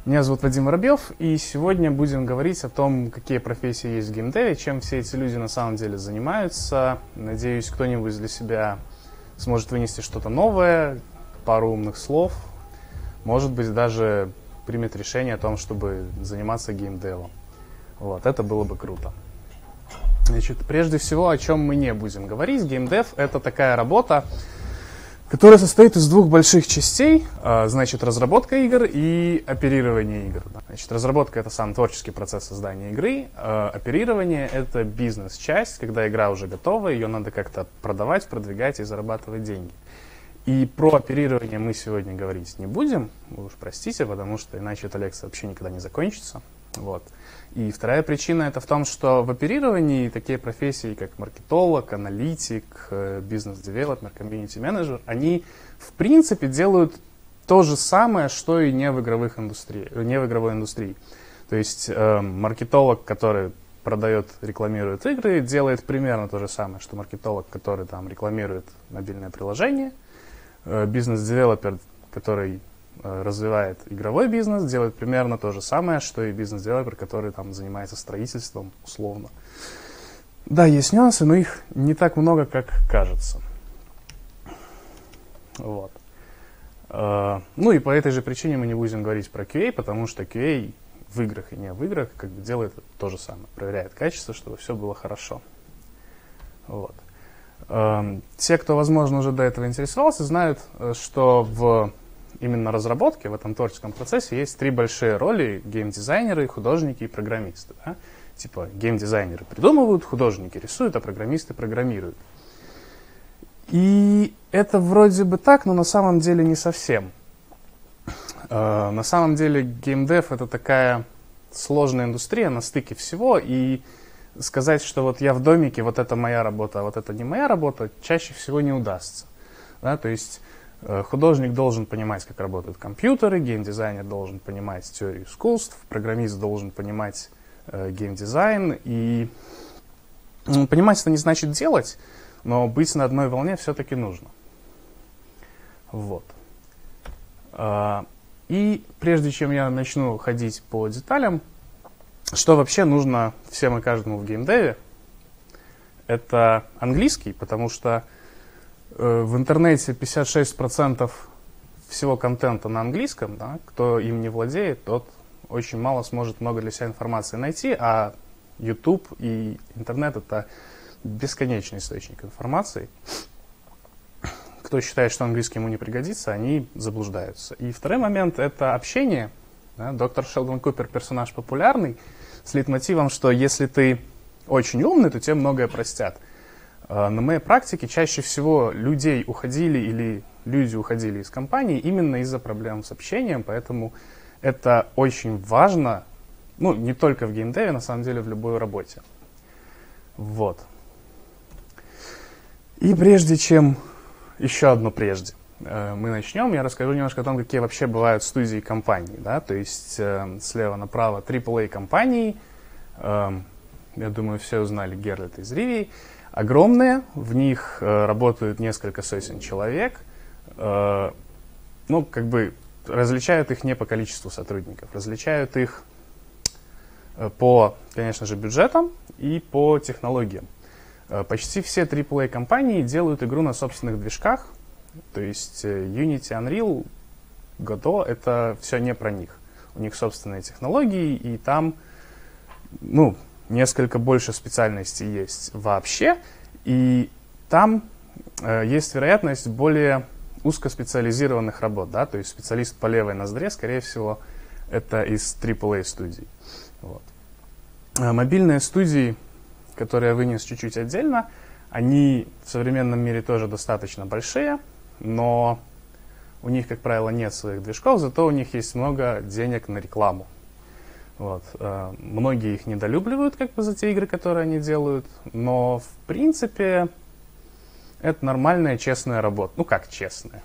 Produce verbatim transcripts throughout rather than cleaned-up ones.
Меня зовут Вадим Воробьев, и сегодня будем говорить о том, какие профессии есть в геймдеве, чем все эти люди на самом деле занимаются. Надеюсь, кто-нибудь для себя сможет вынести что-то новое, пару умных слов, может быть, даже примет решение о том, чтобы заниматься геймдевом. Вот, это было бы круто. Значит, прежде всего, о чем мы не будем говорить. Геймдев — это такая работа, которая состоит из двух больших частей, значит, разработка игр и оперирование игр. Значит, разработка — это сам творческий процесс создания игры, оперирование — это бизнес-часть, когда игра уже готова, ее надо как-то продавать, продвигать и зарабатывать деньги. И про оперирование мы сегодня говорить не будем, вы уж простите, потому что иначе эта лекция вообще никогда не закончится. Вот. И вторая причина это в том, что в оперировании такие профессии, как маркетолог, аналитик, бизнес-девелопер, комьюнити-менеджер, они в принципе делают то же самое, что и не в, игровых индустрии, не в игровой индустрии. То есть э, маркетолог, который продает, рекламирует игры, делает примерно то же самое, что маркетолог, который там рекламирует мобильное приложение, э, бизнес-девелопер, который развивает игровой бизнес, делает примерно то же самое, что и бизнес-девелопер, который там занимается строительством, условно. Да, есть нюансы, но их не так много, как кажется. Вот. Ну и по этой же причине мы не будем говорить про кью эй, потому что кью эй в играх и не в играх как бы делает то же самое, проверяет качество, чтобы все было хорошо. Вот. Те, кто, возможно, уже до этого интересовался, знают, что в именно разработке, в этом творческом процессе есть три большие роли: геймдизайнеры, художники и программисты. Да? Типа геймдизайнеры придумывают, художники рисуют, а программисты программируют. И это вроде бы так, но на самом деле не совсем. Э, на самом деле геймдев — это такая сложная индустрия на стыке всего, и сказать, что вот я в домике, вот это моя работа, а вот это не моя работа, чаще всего не удастся. Да? То есть художник должен понимать, как работают компьютеры, геймдизайнер должен понимать теорию искусств, программист должен понимать э, геймдизайн. И ну, понимать это не значит делать, но быть на одной волне все-таки нужно. Вот. А, и прежде чем я начну ходить по деталям, что вообще нужно всем и каждому в геймдеве, это английский, потому что в интернете пятьдесят шесть процентов всего контента на английском, да, кто им не владеет, тот очень мало сможет много для себя информации найти, а YouTube и интернет — это бесконечный источник информации. Кто считает, что английский ему не пригодится, они заблуждаются. И второй момент — это общение. Да, доктор Шелдон Купер — персонаж популярный, с лейтмотивом, что если ты очень умный, то тебе многое простят. На моей практике чаще всего людей уходили или люди уходили из компании именно из-за проблем с общением, поэтому это очень важно, ну, не только в геймдеве, на самом деле в любой работе. Вот. И прежде чем, еще одно прежде, мы начнем, я расскажу немножко о том, какие вообще бывают студии компаний, да, то есть слева направо трипл эй компании, я думаю, все узнали Герлет из Ривии. Огромные, в них э, работают несколько сотен человек, э, ну, как бы различают их не по количеству сотрудников, различают их э, по, конечно же, бюджетам и по технологиям. Э, почти все трипл эй компании делают игру на собственных движках, то есть э, Unity, Unreal, Godot — это все не про них. У них собственные технологии, и там, ну, несколько больше специальностей есть вообще, и там э, есть вероятность более узкоспециализированных работ, да, то есть специалист по левой ноздре, скорее всего, это из трипл эй студий. Вот. А мобильные студии, которые я вынес чуть-чуть отдельно, они в современном мире тоже достаточно большие, но у них, как правило, нет своих движков, зато у них есть много денег на рекламу. Вот. Многие их недолюбливают как бы за те игры, которые они делают, но в принципе это нормальная, честная работа. Ну как честная?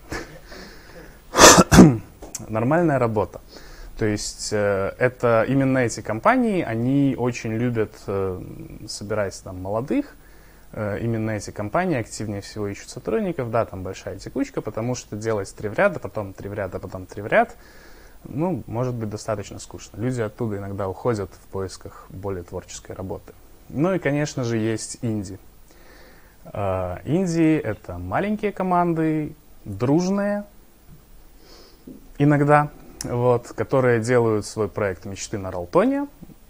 Нормальная работа. То есть это именно эти компании, они очень любят собирать там молодых. Именно эти компании активнее всего ищут сотрудников. Да, там большая текучка, потому что делать три в ряд, а потом три в ряд, а потом три в ряд. ну, может быть достаточно скучно. Люди оттуда иногда уходят в поисках более творческой работы. Ну и, конечно же, есть инди. Инди — это маленькие команды, дружные иногда, вот, которые делают свой проект мечты на Ралтоне.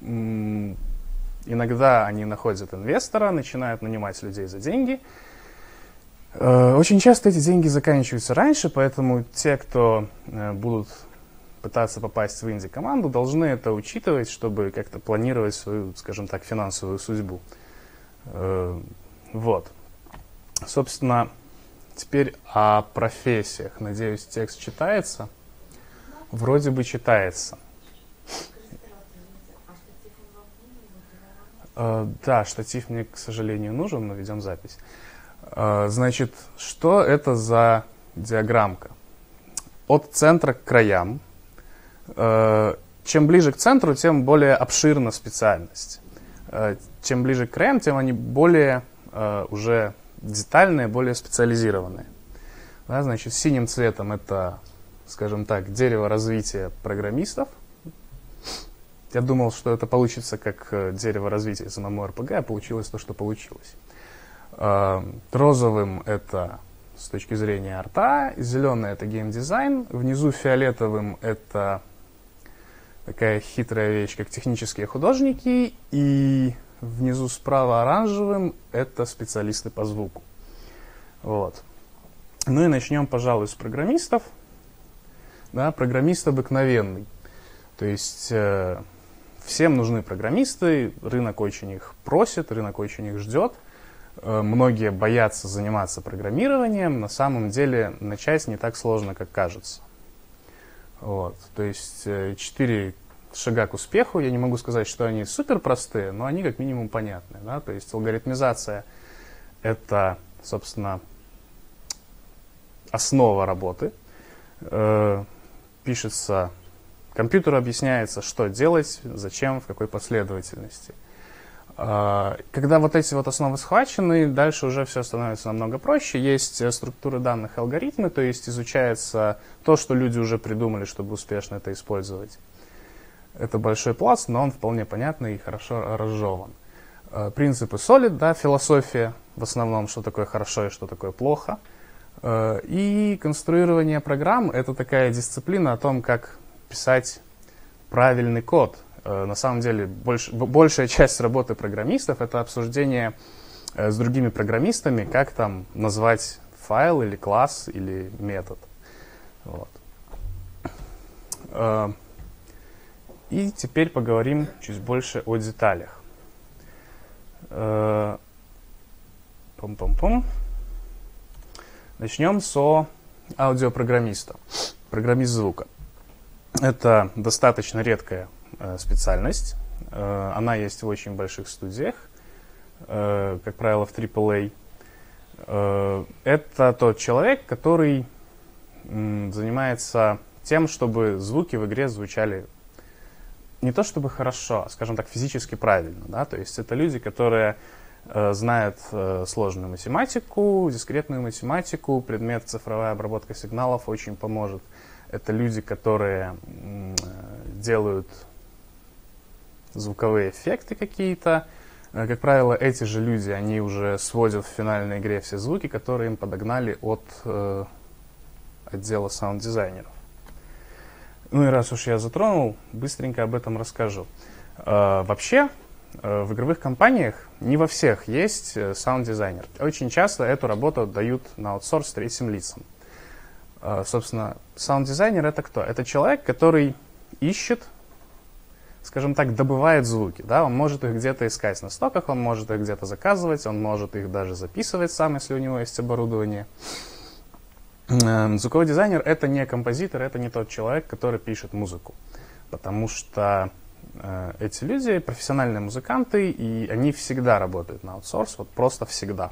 Иногда они находят инвестора, начинают нанимать людей за деньги. Очень часто эти деньги заканчиваются раньше, поэтому те, кто будут пытаться попасть в инди-команду, должны это учитывать, чтобы как-то планировать свою, скажем так, финансовую судьбу. Вот. Собственно, теперь о профессиях. Надеюсь, текст читается. Вроде бы читается. Да, штатив мне, к сожалению, нужен, но ведем запись. Значит, что это за диаграммка? От центра к краям. Чем ближе к центру, тем более обширна специальность. Чем ближе к краям, тем они более уже детальные, более специализированные. Да, значит, синим цветом это, скажем так, дерево развития программистов. Я думал, что это получится как дерево развития эс эм эм о эр пи джи, а получилось то, что получилось. Розовым это с точки зрения арта, зеленый это геймдизайн, внизу фиолетовым это такая хитрая вещь, как технические художники, и внизу справа оранжевым это специалисты по звуку. Вот. Ну и начнем, пожалуй, с программистов. Да, программист обыкновенный. То есть э, всем нужны программисты, рынок очень их просит, рынок очень их ждет. Э, многие боятся заниматься программированием. На самом деле начать не так сложно, как кажется. Вот. То есть э, четыре шага к успеху. Я не могу сказать, что они супер простые, но они как минимум понятны. Да? То есть алгоритмизация — это, собственно, основа работы. Э, пишется, компьютеру объясняется, что делать, зачем, в какой последовательности. Э, когда вот эти вот основы схвачены, дальше уже все становится намного проще. Есть структуры данных, алгоритмы, то есть изучается то, что люди уже придумали, чтобы успешно это использовать. Это большой пласт, но он вполне понятный и хорошо разжеван. Э, принципы солид, да, философия в основном, что такое хорошо и что такое плохо. Э, и конструирование программ — это такая дисциплина о том, как писать правильный код. Э, на самом деле больш, большая часть работы программистов — это обсуждение э, с другими программистами, как там назвать файл или класс или метод. Вот. Э, И теперь поговорим чуть больше о деталях. Пум-пум-пум. Начнем со аудиопрограммиста, программист звука. Это достаточно редкая э, специальность. Э, она есть в очень больших студиях, э, как правило, в трипл эй. Э, это тот человек, который м, занимается тем, чтобы звуки в игре звучали не то чтобы хорошо, а, скажем так, физически правильно. Да? То есть это люди, которые э, знают э, сложную математику, дискретную математику, предмет цифровая обработка сигналов очень поможет. Это люди, которые э, делают звуковые эффекты какие-то. Э, как правило, эти же люди, они уже сводят в финальной игре все звуки, которые им подогнали от э, отдела саунд-дизайнеров. Ну и раз уж я затронул, быстренько об этом расскажу. Э, вообще, э, в игровых компаниях не во всех есть э, саунд-дизайнер. Очень часто эту работу дают на аутсорс третьим лицам. Э, собственно, саунд-дизайнер — это кто? Это человек, который ищет, скажем так, добывает звуки. Да? Он может их где-то искать на стоках, он может их где-то заказывать, он может их даже записывать сам, если у него есть оборудование. Звуковой дизайнер — это не композитор, это не тот человек, который пишет музыку. Потому что э, эти люди профессиональные музыканты, и они всегда работают на аутсорс, вот просто всегда.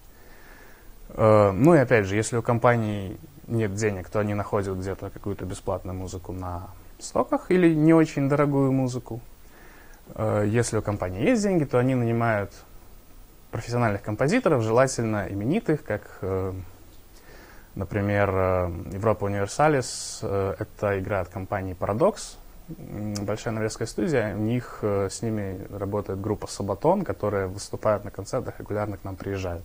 Э, ну и опять же, если у компании нет денег, то они находят где-то какую-то бесплатную музыку на стоках или не очень дорогую музыку. Э, если у компании есть деньги, то они нанимают профессиональных композиторов, желательно именитых, как... Э, Например, Europa Universalis — это игра от компании Paradox, большая норвежская студия. У них с ними работает группа Sabaton, которая выступает на концертах, регулярно к нам приезжают.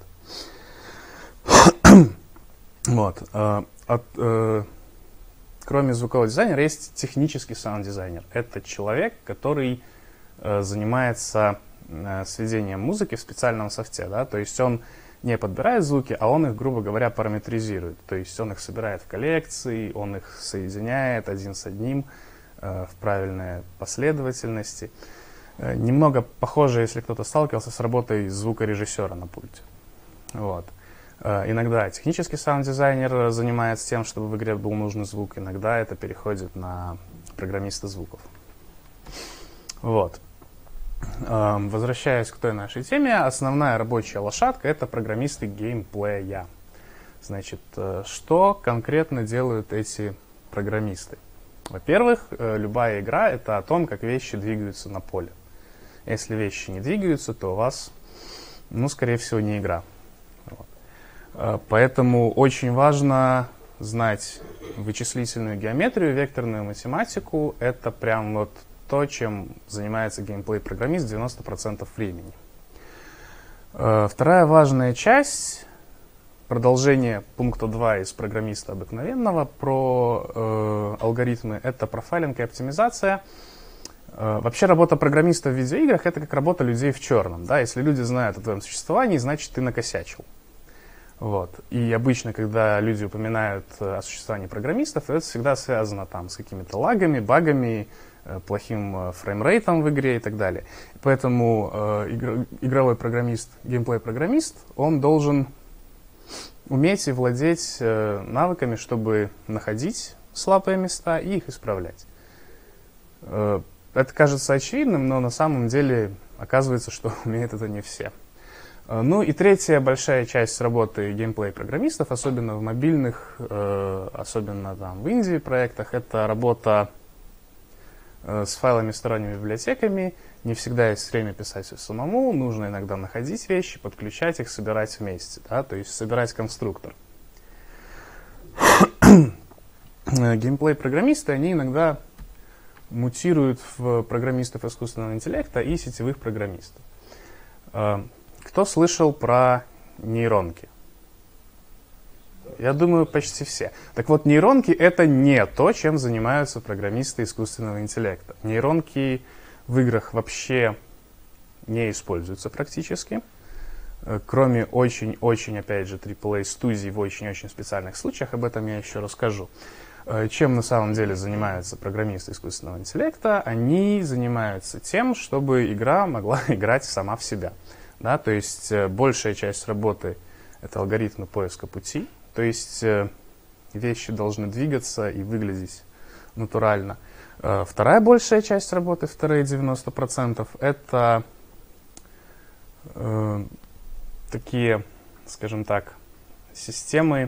Вот. От, э, кроме звукового дизайнера есть технический саунд-дизайнер. Это человек, который э, занимается э, сведением музыки в специальном софте. Да? То есть он не подбирает звуки, а он их, грубо говоря, параметризирует. То есть он их собирает в коллекции, он их соединяет один с одним э, в правильной последовательности. Э, немного похоже, если кто-то сталкивался с работой звукорежиссера на пульте. Вот. Иногда технический саунд-дизайнер занимается тем, чтобы в игре был нужный звук. Иногда это переходит на программиста звуков. Вот. Возвращаясь к той нашей теме, основная рабочая лошадка — это программисты геймплея. Значит, что конкретно делают эти программисты? Во-первых, любая игра — это о том, как вещи двигаются на поле. Если вещи не двигаются, то у вас, ну, скорее всего, не игра. Поэтому очень важно знать вычислительную геометрию, векторную математику. Это прям вот то, чем занимается геймплей-программист девяносто процентов времени. Вторая важная часть, продолжение пункта два из программиста обыкновенного про э, алгоритмы, это профайлинг и оптимизация. Э, вообще работа программиста в видеоиграх — это как работа людей в черном. Да? Если люди знают о твоем существовании, значит, ты накосячил. Вот. И обычно, когда люди упоминают о существовании программистов, это всегда связано там с какими-то лагами, багами, плохим фреймрейтом в игре и так далее. Поэтому э, игр, игровой программист, геймплей-программист, он должен уметь и владеть э, навыками, чтобы находить слабые места и их исправлять. Э, это кажется очевидным, но на самом деле оказывается, что умеют это не все. Ну и третья большая часть работы геймплей-программистов, особенно в мобильных, э, особенно там в инди-проектах, это работа э, с файлами, сторонними библиотеками. Не всегда есть время писать все самому, нужно иногда находить вещи, подключать их, собирать вместе, да, то есть собирать конструктор. Геймплей-программисты, они иногда мутируют в программистов искусственного интеллекта и сетевых программистов. Кто слышал про нейронки? Я думаю, почти все. Так вот, нейронки — это не то, чем занимаются программисты искусственного интеллекта. Нейронки в играх вообще не используются практически, кроме очень-очень, опять же, трипл эй студий в очень-очень специальных случаях. Об этом я еще расскажу. Чем на самом деле занимаются программисты искусственного интеллекта? Они занимаются тем, чтобы игра могла играть сама в себя. Да, то есть э, большая часть работы — это алгоритмы поиска пути, то есть э, вещи должны двигаться и выглядеть натурально. Э, вторая большая часть работы, вторые девяносто процентов, это э, такие, скажем так, системы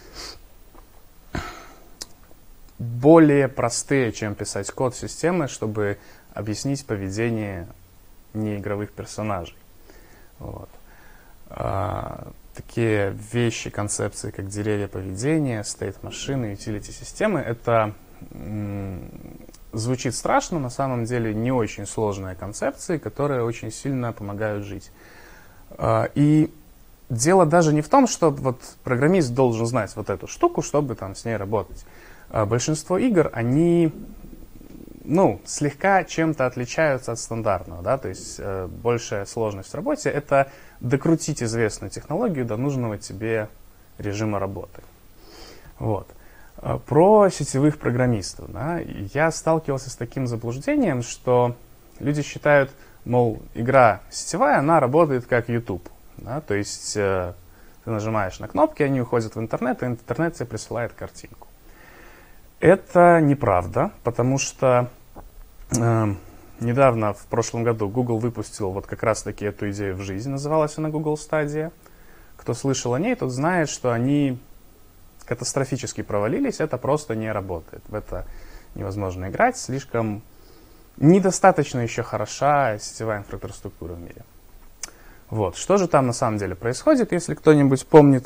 более простые, чем писать код, системы, чтобы объяснить поведение неигровых персонажей. Вот. А, такие вещи, концепции, как деревья поведения, стейт-машины, утилити-системы, это м, звучит страшно, на самом деле не очень сложные концепции, которые очень сильно помогают жить. А, и дело даже не в том, что вот программист должен знать вот эту штуку, чтобы там с ней работать. А, большинство игр, они... ну, слегка чем-то отличаются от стандартного, да, то есть э, большая сложность в работе — это докрутить известную технологию до нужного тебе режима работы. Вот. Про сетевых программистов, да, я сталкивался с таким заблуждением, что люди считают, мол, игра сетевая, она работает как YouTube, да, то есть э, ты нажимаешь на кнопки, они уходят в интернет, и интернет тебе присылает картинку. Это неправда, потому что э, недавно, в прошлом году, Google выпустил вот как раз-таки эту идею в жизнь, называлась она Google Stadia. Кто слышал о ней, тот знает, что они катастрофически провалились, это просто не работает. В это невозможно играть, слишком недостаточно еще хороша сетевая инфраструктура в мире. Вот. Что же там на самом деле происходит, если кто-нибудь помнит?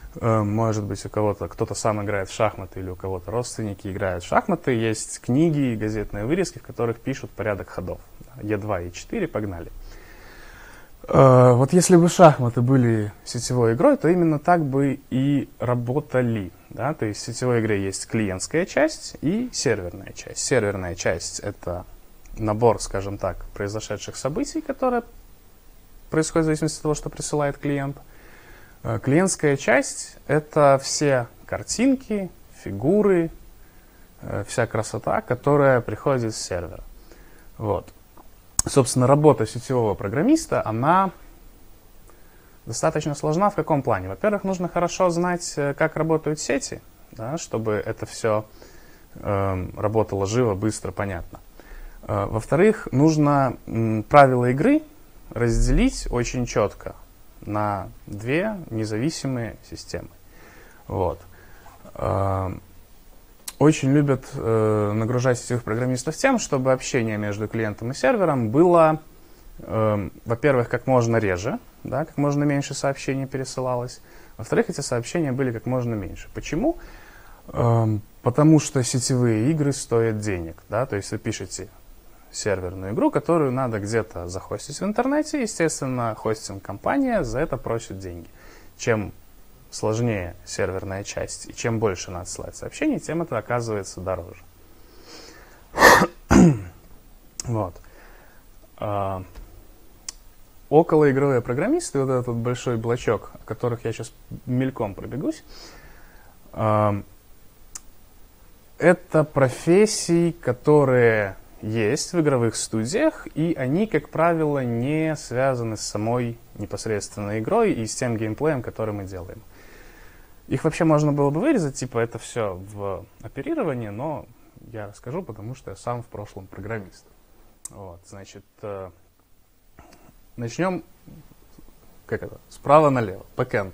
Может быть, у кого-то, кто-то сам играет в шахматы или у кого-то родственники играют в шахматы. Есть книги, газетные вырезки, в которых пишут порядок ходов. е два, е четыре, погнали. Вот если бы шахматы были сетевой игрой, то именно так бы и работали. Да? То есть в сетевой игре есть клиентская часть и серверная часть. Серверная часть — это набор, скажем так, произошедших событий, которые происходят в зависимости от того, что присылает клиент. Клиентская часть — это все картинки, фигуры, вся красота, которая приходит с сервера. Вот. Собственно, работа сетевого программиста, она достаточно сложна в каком плане? Во-первых, нужно хорошо знать, как работают сети, да, чтобы это все э, работало живо, быстро, понятно. Э, во-вторых, нужно м, правила игры разделить очень четко на две независимые системы. Вот. Очень любят э, нагружать сетевых программистов тем, чтобы общение между клиентом и сервером было, э, во-первых, как можно реже, да, как можно меньше сообщений пересылалось. Во-вторых, эти сообщения были как можно меньше. Почему? Э, потому что сетевые игры стоят денег. Да? То есть вы пишете серверную игру, которую надо где-то захостить в интернете. Естественно, хостинг-компания за это просит деньги. Чем сложнее серверная часть и чем больше надо ссылать сообщений, тем это оказывается дороже. Вот. А, околоигровые программисты, вот этот большой блочок, о которых я сейчас мельком пробегусь, а, это профессии, которые есть в игровых студиях, и они, как правило, не связаны с самой непосредственной игрой и с тем геймплеем, который мы делаем. Их вообще можно было бы вырезать, типа это все в оперировании, но я расскажу, потому что я сам в прошлом программист. Вот, значит, э, начнем как это, справа налево, бэкэнд.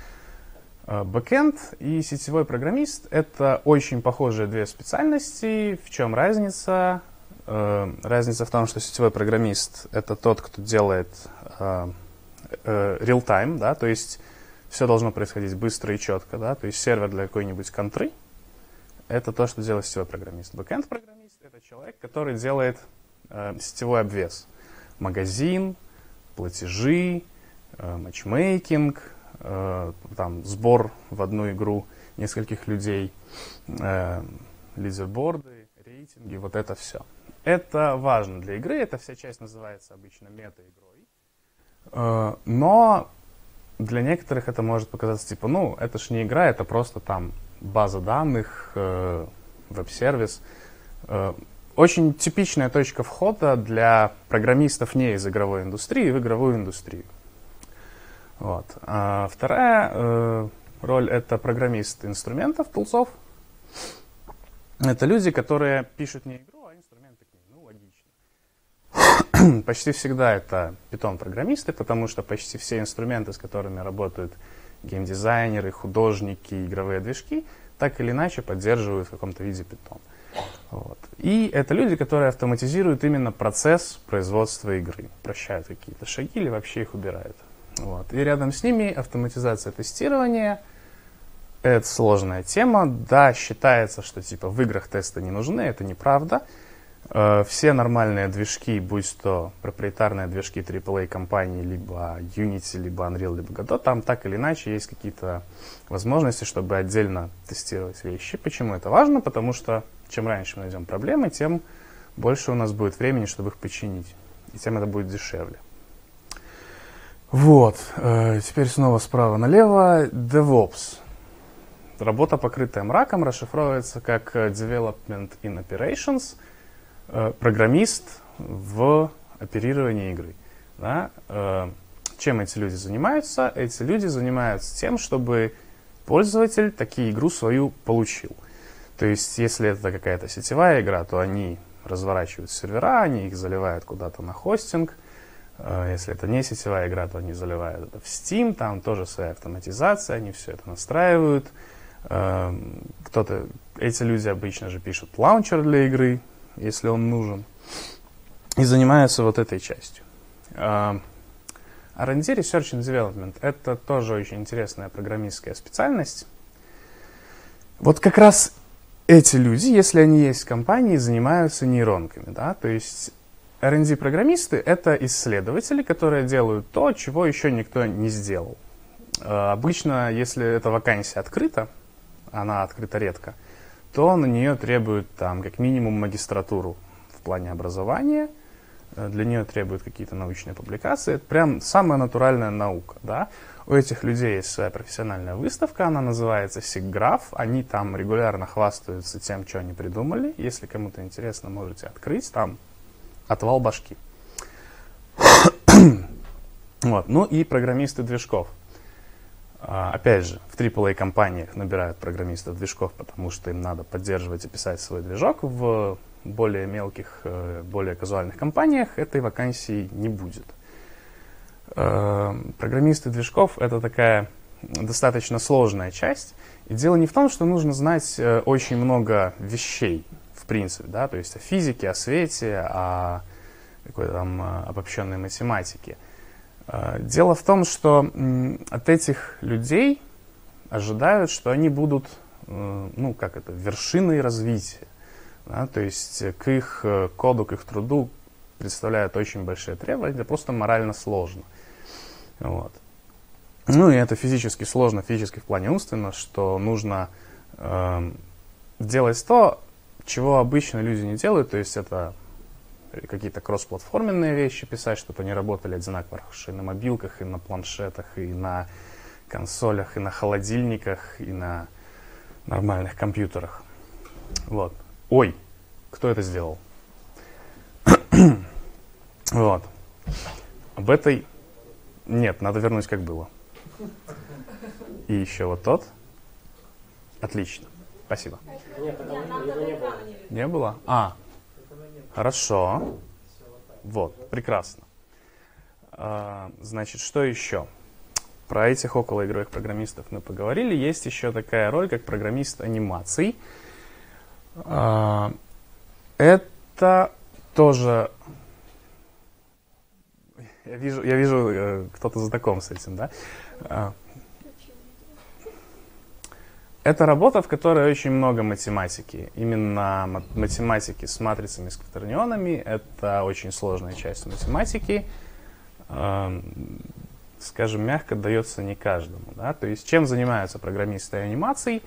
Э, бэкэнд и сетевой программист — это очень похожие две специальности. В чем разница? Э, разница в том, что сетевой программист — это тот, кто делает э, э, real-time, да, то есть все должно происходить быстро и четко, да, то есть сервер для какой-нибудь контры — это то, что делает сетевой программист. Бэкэнд-программист — это человек, который делает э, сетевой обвес. Магазин, платежи, э, матчмейкинг, э, там, сбор в одну игру нескольких людей, э, лидерборды, рейтинги, вот это все. Это важно для игры, эта вся часть называется обычно мета-игрой. Э, но для некоторых это может показаться, типа, ну, это ж не игра, это просто там база данных, э, веб-сервис. Э, очень типичная точка входа для программистов не из игровой индустрии в игровую индустрию. Вот. А вторая э, роль — это программист инструментов, тулсов. Это люди, которые пишут не игру, а инструменты к ней. Ну, логично. Почти всегда это Python-программисты, потому что почти все инструменты, с которыми работают геймдизайнеры, художники, игровые движки, так или иначе поддерживают в каком-то виде Python. Вот. И это люди, которые автоматизируют именно процесс производства игры. Прощают какие-то шаги или вообще их убирают. Вот. И рядом с ними автоматизация тестирования. Это сложная тема. Да, считается, что типа в играх тесты не нужны, это неправда. Э, все нормальные движки, будь то проприетарные движки трипл эй компании, либо Unity, либо Unreal, либо Godot, там так или иначе есть какие-то возможности, чтобы отдельно тестировать вещи. Почему это важно? Потому что чем раньше мы найдем проблемы, тем больше у нас будет времени, чтобы их починить. И тем это будет дешевле. Вот. Э, теперь снова справа налево. DevOps. Работа, покрытая мраком, расшифровывается как Development in Operations, э, программист в оперировании игры. Да? Э, чем эти люди занимаются? Эти люди занимаются тем, чтобы пользователь таки игру свою получил. То есть, если это какая-то сетевая игра, то они разворачивают сервера, они их заливают куда-то на хостинг. Если это не сетевая игра, то они заливают это в Steam, там тоже своя автоматизация, они все это настраивают. Кто-то, эти люди обычно же пишут лаунчер для игры, если он нужен, и занимаются вот этой частью. ар энд ди, Research and Development, это тоже очень интересная программистская специальность. Вот как раз эти люди, если они есть в компании, занимаются нейронками, да, то есть ар энд ди-программисты — это исследователи, которые делают то, чего еще никто не сделал. Э, обычно, если эта вакансия открыта, она открыта редко, то на нее требуют там как минимум магистратуру в плане образования, для нее требуют какие-то научные публикации. Это прям самая натуральная наука, да. У этих людей есть своя профессиональная выставка, она называется SIGGRAPH. Они там регулярно хвастаются тем, что они придумали. Если кому-то интересно, можете открыть, там отвал башки. Вот. Ну и программисты движков. А, опять же, в трипл эй компаниях набирают программистов движков, потому что им надо поддерживать и писать свой движок. В более мелких, более казуальных компаниях этой вакансии не будет. Программисты движков — это такая достаточно сложная часть. И дело не в том, что нужно знать очень много вещей, в принципе, да, то есть о физике, о свете, о какой-то там обобщенной математике. Дело в том, что от этих людей ожидают, что они будут, ну, как это, вершиной развития. Да, то есть к их коду, к их труду представляют очень большие требования, это просто морально сложно. Вот. Ну и это физически сложно, физически в плане умственно, что нужно э, делать то, чего обычно люди не делают, то есть это какие-то кроссплатформенные вещи писать, чтобы они работали одинаково и на мобилках, и на планшетах, и на консолях, и на холодильниках, и на нормальных компьютерах. Вот. Ой, кто это сделал? Вот. Об этой... Нет, надо вернуть, как было. И еще вот тот. Отлично. Спасибо. Нет, его не было. Не было? А, хорошо. Вот, прекрасно. А, значит, что еще? Про этих околоигровых программистов мы поговорили. Есть еще такая роль, как программист анимаций. Это тоже... Я вижу, я вижу, кто-то знаком с этим, да? Это работа, в которой очень много математики. Именно математики с матрицами, с кватернионами. Это очень сложная часть математики. Скажем мягко, дается не каждому, да? То есть чем занимаются программисты анимаций?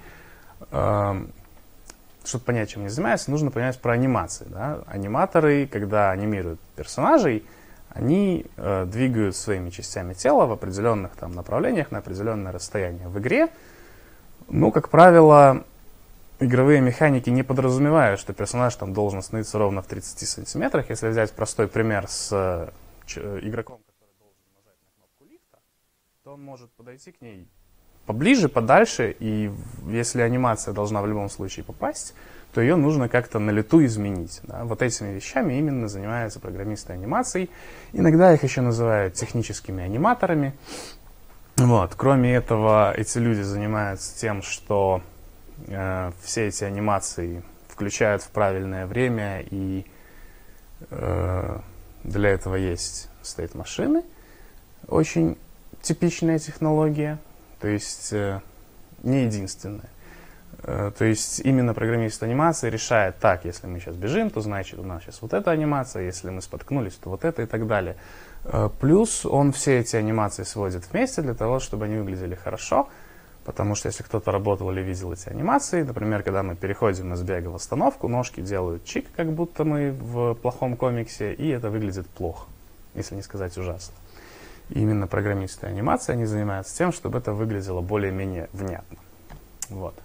Чтобы понять, чем они занимаются, нужно понять про анимации. Да? Аниматоры, когда анимируют персонажей, они э, двигают своими частями тела в определенных там, направлениях на определенное расстояние. В игре, ну, как правило, игровые механики не подразумевают, что персонаж там должен остановиться ровно в тридцати сантиметрах. Если взять простой пример с э, ч, игроком, который должен нажать на кнопку лифта, то он может подойти к ней поближе, подальше, и если анимация должна в любом случае попасть, то ее нужно как-то на лету изменить. Да? Вот этими вещами именно занимаются программисты анимаций. Иногда их еще называют техническими аниматорами. Вот. Кроме этого, эти люди занимаются тем, что э, все эти анимации включают в правильное время, и э, для этого есть стейт-машины. Очень типичная технология. То есть э, не единственное. Э, то есть именно программист анимации решает, так, если мы сейчас бежим, то значит у нас сейчас вот эта анимация, если мы споткнулись, то вот это и так далее. Э, плюс он все эти анимации сводит вместе для того, чтобы они выглядели хорошо, потому что если кто-то работал или видел эти анимации, например, когда мы переходим из бега в остановку, ножки делают чик, как будто мы в плохом комиксе, и это выглядит плохо, если не сказать ужасно. И именно программисты анимации, они занимаются тем, чтобы это выглядело более-менее внятно. Вот.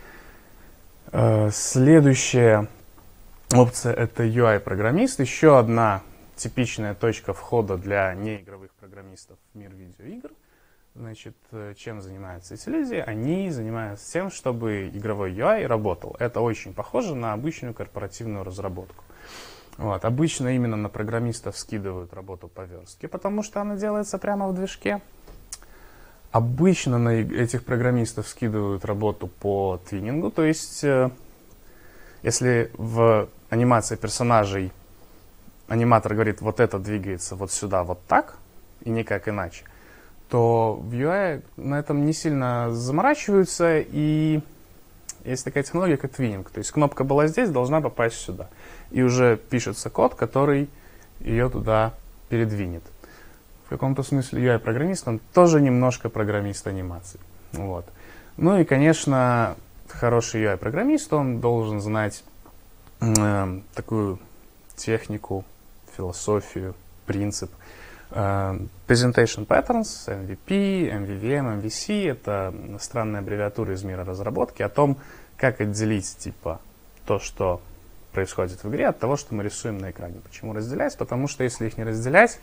Следующая опция — это ю ай-программист. Еще одна типичная точка входа для неигровых программистов в мир видеоигр. Значит, чем занимаются эти люди? Они занимаются тем, чтобы игровой ю ай работал. Это очень похоже на обычную корпоративную разработку. Вот. Обычно именно на программистов скидывают работу по верстке, потому что она делается прямо в движке. Обычно на этих программистов скидывают работу по твиннингу, то есть э, если в анимации персонажей аниматор говорит, вот это двигается вот сюда, вот так, и никак иначе, то в ю ай на этом не сильно заморачиваются, и есть такая технология, как твиннинг. То есть кнопка была здесь, должна попасть сюда. И уже пишется код, который ее туда передвинет. В каком-то смысле ю ай-программист, он тоже немножко программист анимации. Вот. Ну и, конечно, хороший ю ай-программист, он должен знать э, такую технику, философию, принцип. Uh, Presentation Patterns, эм ви пи, эм ви ви эм, эм ви си — это странная аббревиатура из мира разработки о том, как отделить типа то, что происходит в игре, от того, что мы рисуем на экране. Почему разделять? Потому что если их не разделять,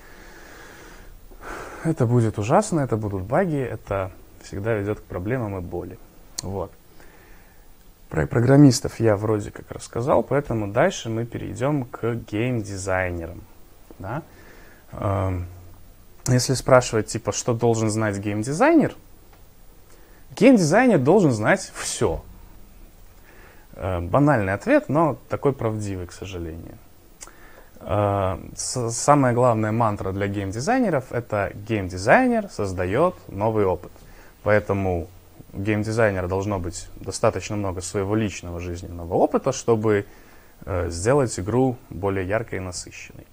это будет ужасно, это будут баги, это всегда ведет к проблемам и боли. Вот. Про программистов я вроде как рассказал, поэтому дальше мы перейдем к геймдизайнерам. Да? Uh, Если спрашивать, типа, что должен знать геймдизайнер, геймдизайнер должен знать все. Э, банальный ответ, но такой правдивый, к сожалению. Э, с- самая главная мантра для геймдизайнеров — это геймдизайнер создает новый опыт. Поэтому у геймдизайнера должно быть достаточно много своего личного жизненного опыта, чтобы э, сделать игру более яркой и насыщенной.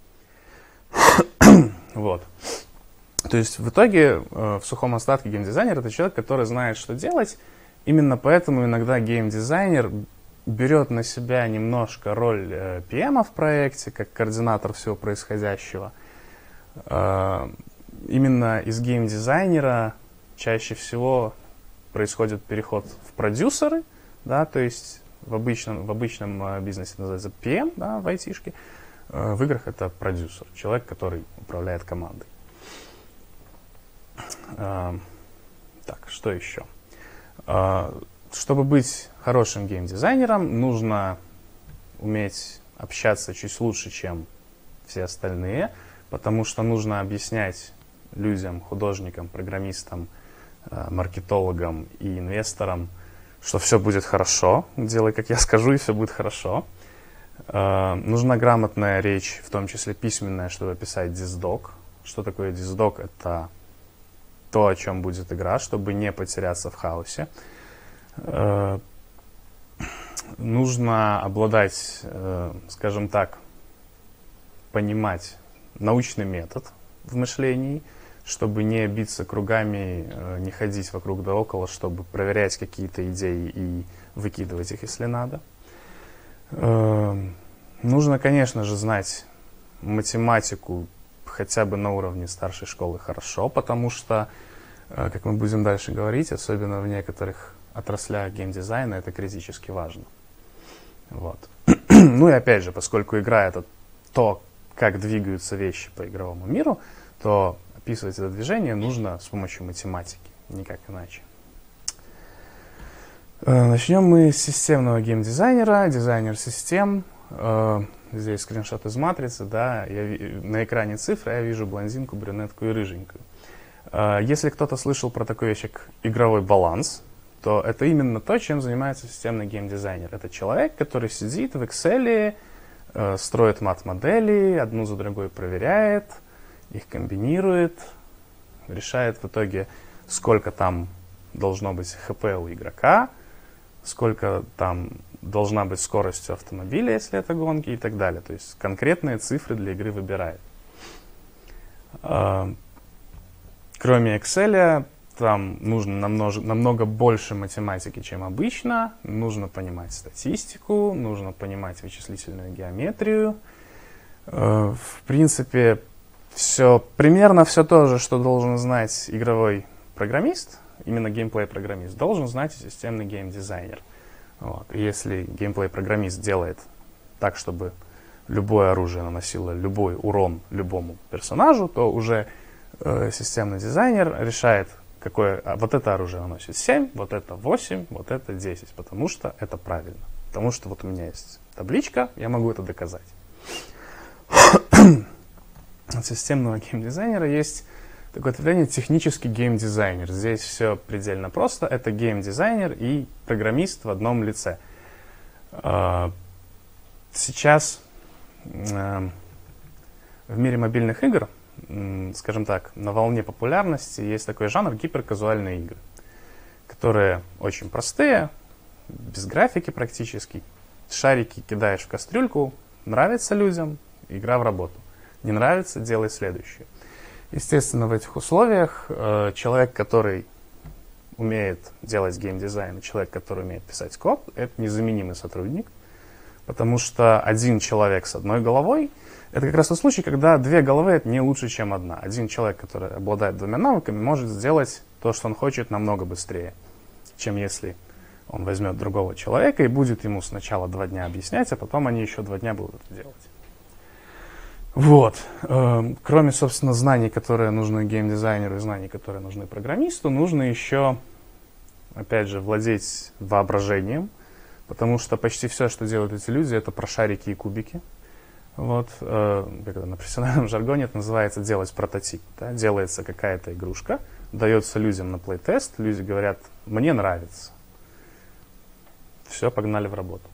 Вот. То есть в итоге э, в сухом остатке геймдизайнер — это человек, который знает, что делать. Именно поэтому иногда геймдизайнер берет на себя немножко роль э, пи эм в проекте, как координатор всего происходящего. Э, именно из геймдизайнера чаще всего происходит переход в продюсеры, да, то есть в обычном, в обычном э, бизнесе называется пи эм, да, в айтишке. Э, в играх это продюсер, человек, который управляет командой. Uh, так, что еще? Uh, чтобы быть хорошим геймдизайнером, нужно уметь общаться чуть лучше, чем все остальные, потому что нужно объяснять людям, художникам, программистам, uh, маркетологам и инвесторам, что все будет хорошо, делай, как я скажу, и все будет хорошо. Uh, нужна грамотная речь, в том числе письменная, чтобы описать диздок. Что такое диздок? Это то, о чем будет игра, чтобы не потеряться в хаосе. Э, нужно обладать, э, скажем так, понимать научный метод в мышлении, чтобы не биться кругами, э, не ходить вокруг да около, чтобы проверять какие-то идеи и выкидывать их, если надо. Э, нужно, конечно же, знать математику хотя бы на уровне старшей школы хорошо, потому что, как мы будем дальше говорить, особенно в некоторых отраслях геймдизайна, это критически важно. Вот. Ну и опять же, поскольку игра — это то, как двигаются вещи по игровому миру, то описывать это движение нужно с помощью математики, никак иначе. Начнем мы с системного геймдизайнера, дизайнер систем. Здесь скриншот из матрицы, да, я, на экране цифры, я вижу блондинку, брюнетку и рыженькую. Если кто-то слышал про такую вещь, как игровой баланс, то это именно то, чем занимается системный геймдизайнер. Это человек, который сидит в Excel, строит мат-модели, одну за другой проверяет, их комбинирует, решает в итоге, сколько там должно быть эйч пи у игрока, сколько там должна быть скорость автомобиля, если это гонки, и так далее. То есть конкретные цифры для игры выбирает. Кроме Excel, там нужно намного, намного больше математики, чем обычно. Нужно понимать статистику, нужно понимать вычислительную геометрию. В принципе, все, примерно все то же, что должен знать игровой программист, именно геймплей-программист, должен знать и системный геймдизайнер. Вот. И если геймплей-программист делает так, чтобы любое оружие наносило любой урон любому персонажу, то уже э, системный дизайнер решает, какое а, вот это оружие наносит семь, вот это восемь, вот это десять, потому что это правильно. Потому что вот у меня есть табличка, я могу это доказать. От системного геймдизайнера есть такое ответвление — технический геймдизайнер. Здесь все предельно просто. Это геймдизайнер и программист в одном лице. Сейчас в мире мобильных игр скажем так, на волне популярности есть такой жанр гиперказуальные игры, которые очень простые, без графики практически. Шарики кидаешь в кастрюльку, нравится людям, игра в работу. Не нравится, делай следующее. Естественно, в этих условиях э, человек, который умеет делать геймдизайн, и человек, который умеет писать код, это незаменимый сотрудник, потому что один человек с одной головой — это как раз тот случай, когда две головы — это не лучше, чем одна. Один человек, который обладает двумя навыками, может сделать то, что он хочет, намного быстрее, чем если он возьмет другого человека и будет ему сначала два дня объяснять, а потом они еще два дня будут это делать. Вот. Кроме, собственно, знаний, которые нужны геймдизайнеру, и знаний, которые нужны программисту, нужно еще, опять же, владеть воображением, потому что почти все, что делают эти люди, это про шарики и кубики. Вот. На профессиональном жаргоне это называется делать прототип. Да? Делается какая-то игрушка, дается людям на плейтест, люди говорят: мне нравится. Все, погнали в работу.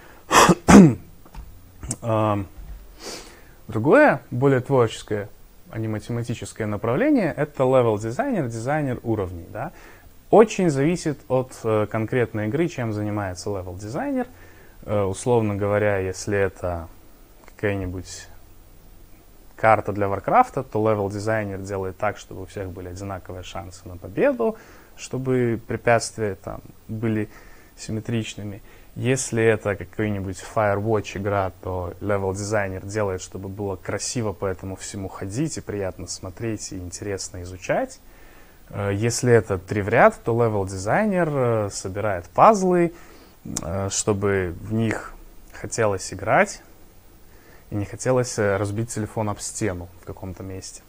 Другое, более творческое, а не математическое направление — это левел-дизайнер, дизайнер уровней. Да? Очень зависит от э, конкретной игры, чем занимается левел-дизайнер. Э, условно говоря, если это какая-нибудь карта для Варкрафта, то левел-дизайнер делает так, чтобы у всех были одинаковые шансы на победу, чтобы препятствия там были симметричными. Если это какой-нибудь Firewatch игра, то левел-дизайнер делает, чтобы было красиво по этому всему ходить, и приятно смотреть, и интересно изучать. Если это три в ряд, то левел-дизайнер собирает пазлы, чтобы в них хотелось играть, и не хотелось разбить телефон об стену в каком-то месте.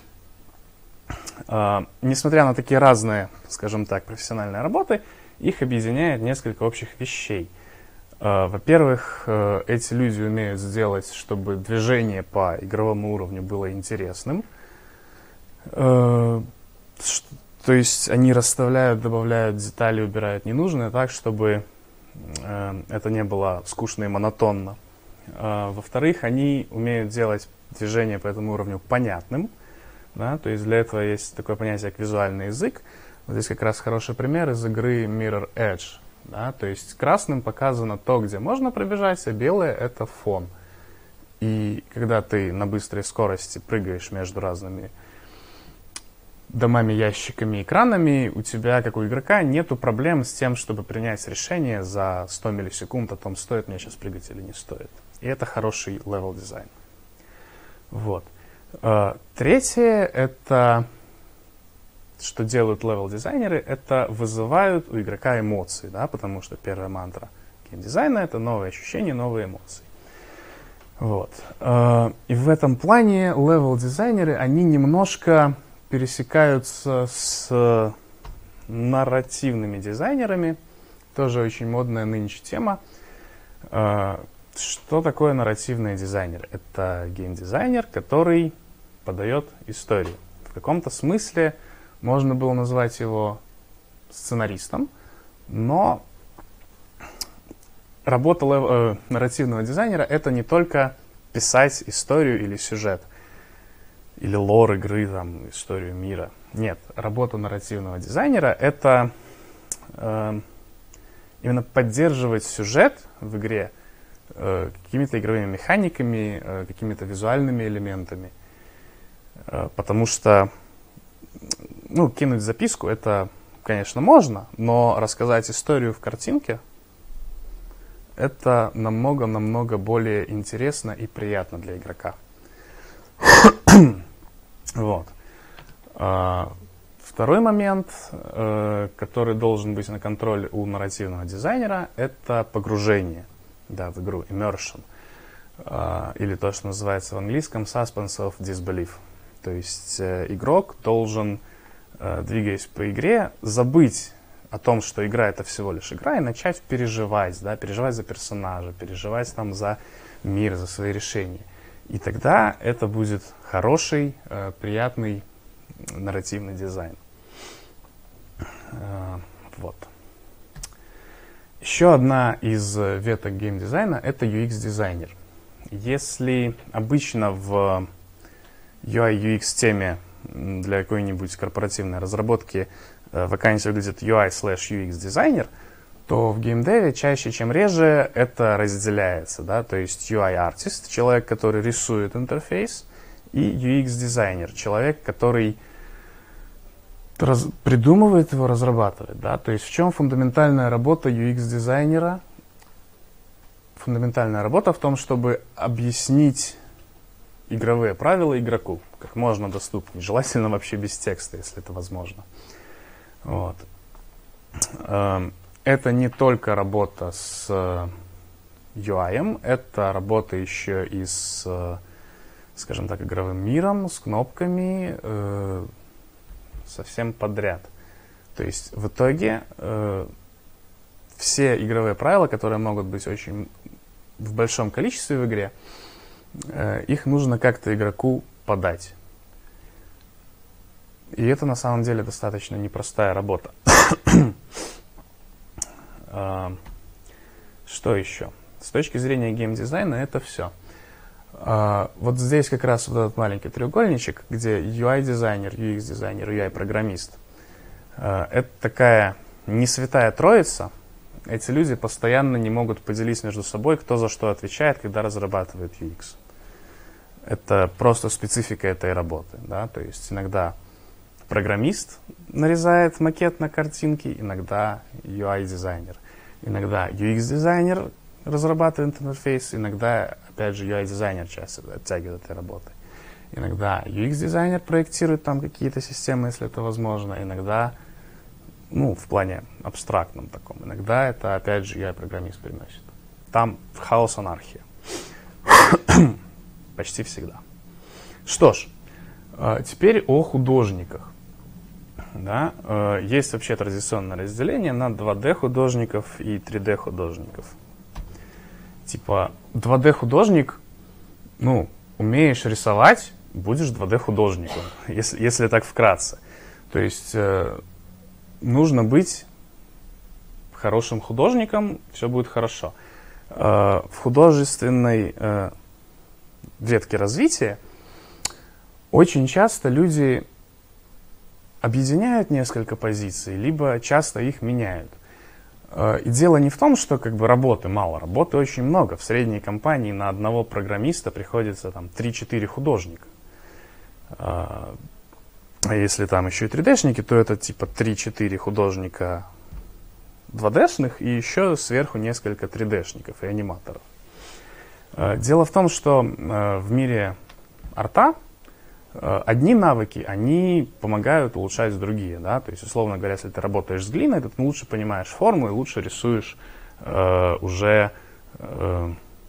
Несмотря на такие разные, скажем так, профессиональные работы, их объединяет несколько общих вещей. Во-первых, эти люди умеют сделать, чтобы движение по игровому уровню было интересным. То есть они расставляют, добавляют детали, убирают ненужное так, чтобы это не было скучно и монотонно. Во-вторых, они умеют делать движение по этому уровню понятным. Да? То есть для этого есть такое понятие, как визуальный язык. Вот здесь как раз хороший пример из игры Mirror Edge. Да? То есть красным показано то, где можно пробежать, а белое — это фон. И когда ты на быстрой скорости прыгаешь между разными домами, ящиками, экранами, у тебя, как у игрока, нету проблем с тем, чтобы принять решение за сто миллисекунд о том, стоит мне сейчас прыгать или не стоит. И это хороший левел-дизайн. Вот. Третье — это... что делают левел-дизайнеры, это вызывают у игрока эмоции, да, потому что первая мантра геймдизайна — это новые ощущения, новые эмоции. Вот. И в этом плане левел-дизайнеры, они немножко пересекаются с нарративными дизайнерами, тоже очень модная нынче тема. Что такое нарративный дизайнер? Это геймдизайнер, который подает историю. В каком-то смысле можно было назвать его сценаристом, но работа э, нарративного дизайнера — это не только писать историю или сюжет, или лор игры, там, историю мира. Нет, работа нарративного дизайнера — это э, именно поддерживать сюжет в игре э, какими-то игровыми механиками, э, какими-то визуальными элементами, э, потому что ну, кинуть записку — это, конечно, можно, но рассказать историю в картинке — это намного-намного более интересно и приятно для игрока. Вот. Второй момент, который должен быть на контроле у нарративного дизайнера, это погружение, да, в игру, immersion, или то, что называется в английском suspense of disbelief. То есть э, игрок должен, э, двигаясь по игре, забыть о том, что игра — это всего лишь игра, и начать переживать, да, переживать за персонажа, переживать там за мир, за свои решения. И тогда это будет хороший, э, приятный нарративный дизайн. Э, вот. Еще одна из веток геймдизайна — это ю экс-дизайнер. Если обычно в ю ай ю экс теме для какой-нибудь корпоративной разработки вакансия выглядит ю ай слэш ю экс дизайнер, то в геймдеве чаще, чем реже, это разделяется, да, то есть ю ай-артист, человек, который рисует интерфейс, и ю экс-дизайнер, человек, который раз, придумывает его, разрабатывает, да, то есть в чем фундаментальная работа ю экс-дизайнера? Фундаментальная работа в том, чтобы объяснить игровые правила игроку как можно доступнее, желательно вообще без текста, если это возможно. Вот. Это не только работа с ю ай, это работа еще и с, скажем так, игровым миром, с кнопками, э, совсем подряд. То есть в итоге э, все игровые правила, которые могут быть очень в большом количестве в игре, э, их нужно как-то игроку подать. И это на самом деле достаточно непростая работа. Что еще? С точки зрения геймдизайна это все. Вот здесь как раз вот этот маленький треугольничек, где ю ай-дизайнер, ю экс-дизайнер, ю ай-программист. Это такая не святая троица. Эти люди постоянно не могут поделить между собой, кто за что отвечает, когда разрабатывает ю экс. Это просто специфика этой работы. Да? То есть иногда программист нарезает макет на картинке, иногда ю ай-дизайнер. Иногда ю экс-дизайнер разрабатывает интерфейс, иногда, опять же, ю ай-дизайнер часто оттягивает этой работы. Иногда ю экс-дизайнер проектирует там какие-то системы, если это возможно. Иногда, ну, в плане абстрактном таком. Иногда это, опять же, ю ай-программист приносит. Там хаос, анархия. Почти всегда. Что ж, теперь о художниках. Да, э, есть вообще традиционное разделение на два дэ художников и три дэ художников. Типа два дэ художник, ну, умеешь рисовать, будешь два дэ художником, если, если так вкратце. То есть э, нужно быть хорошим художником, все будет хорошо. Э, в художественной э, ветке развития очень часто люди объединяют несколько позиций, либо часто их меняют. И дело не в том, что как бы работы мало, работы очень много. В средней компании на одного программиста приходится там три-четыре художника. А если там еще и три дэ-шники, то это типа три-четыре художника два дэ-шных и еще сверху несколько три дэ-шников и аниматоров. Дело в том, что в мире арта одни навыки, они помогают улучшать другие, да, то есть, условно говоря, если ты работаешь с глиной, то ты лучше понимаешь форму и лучше рисуешь э, уже э,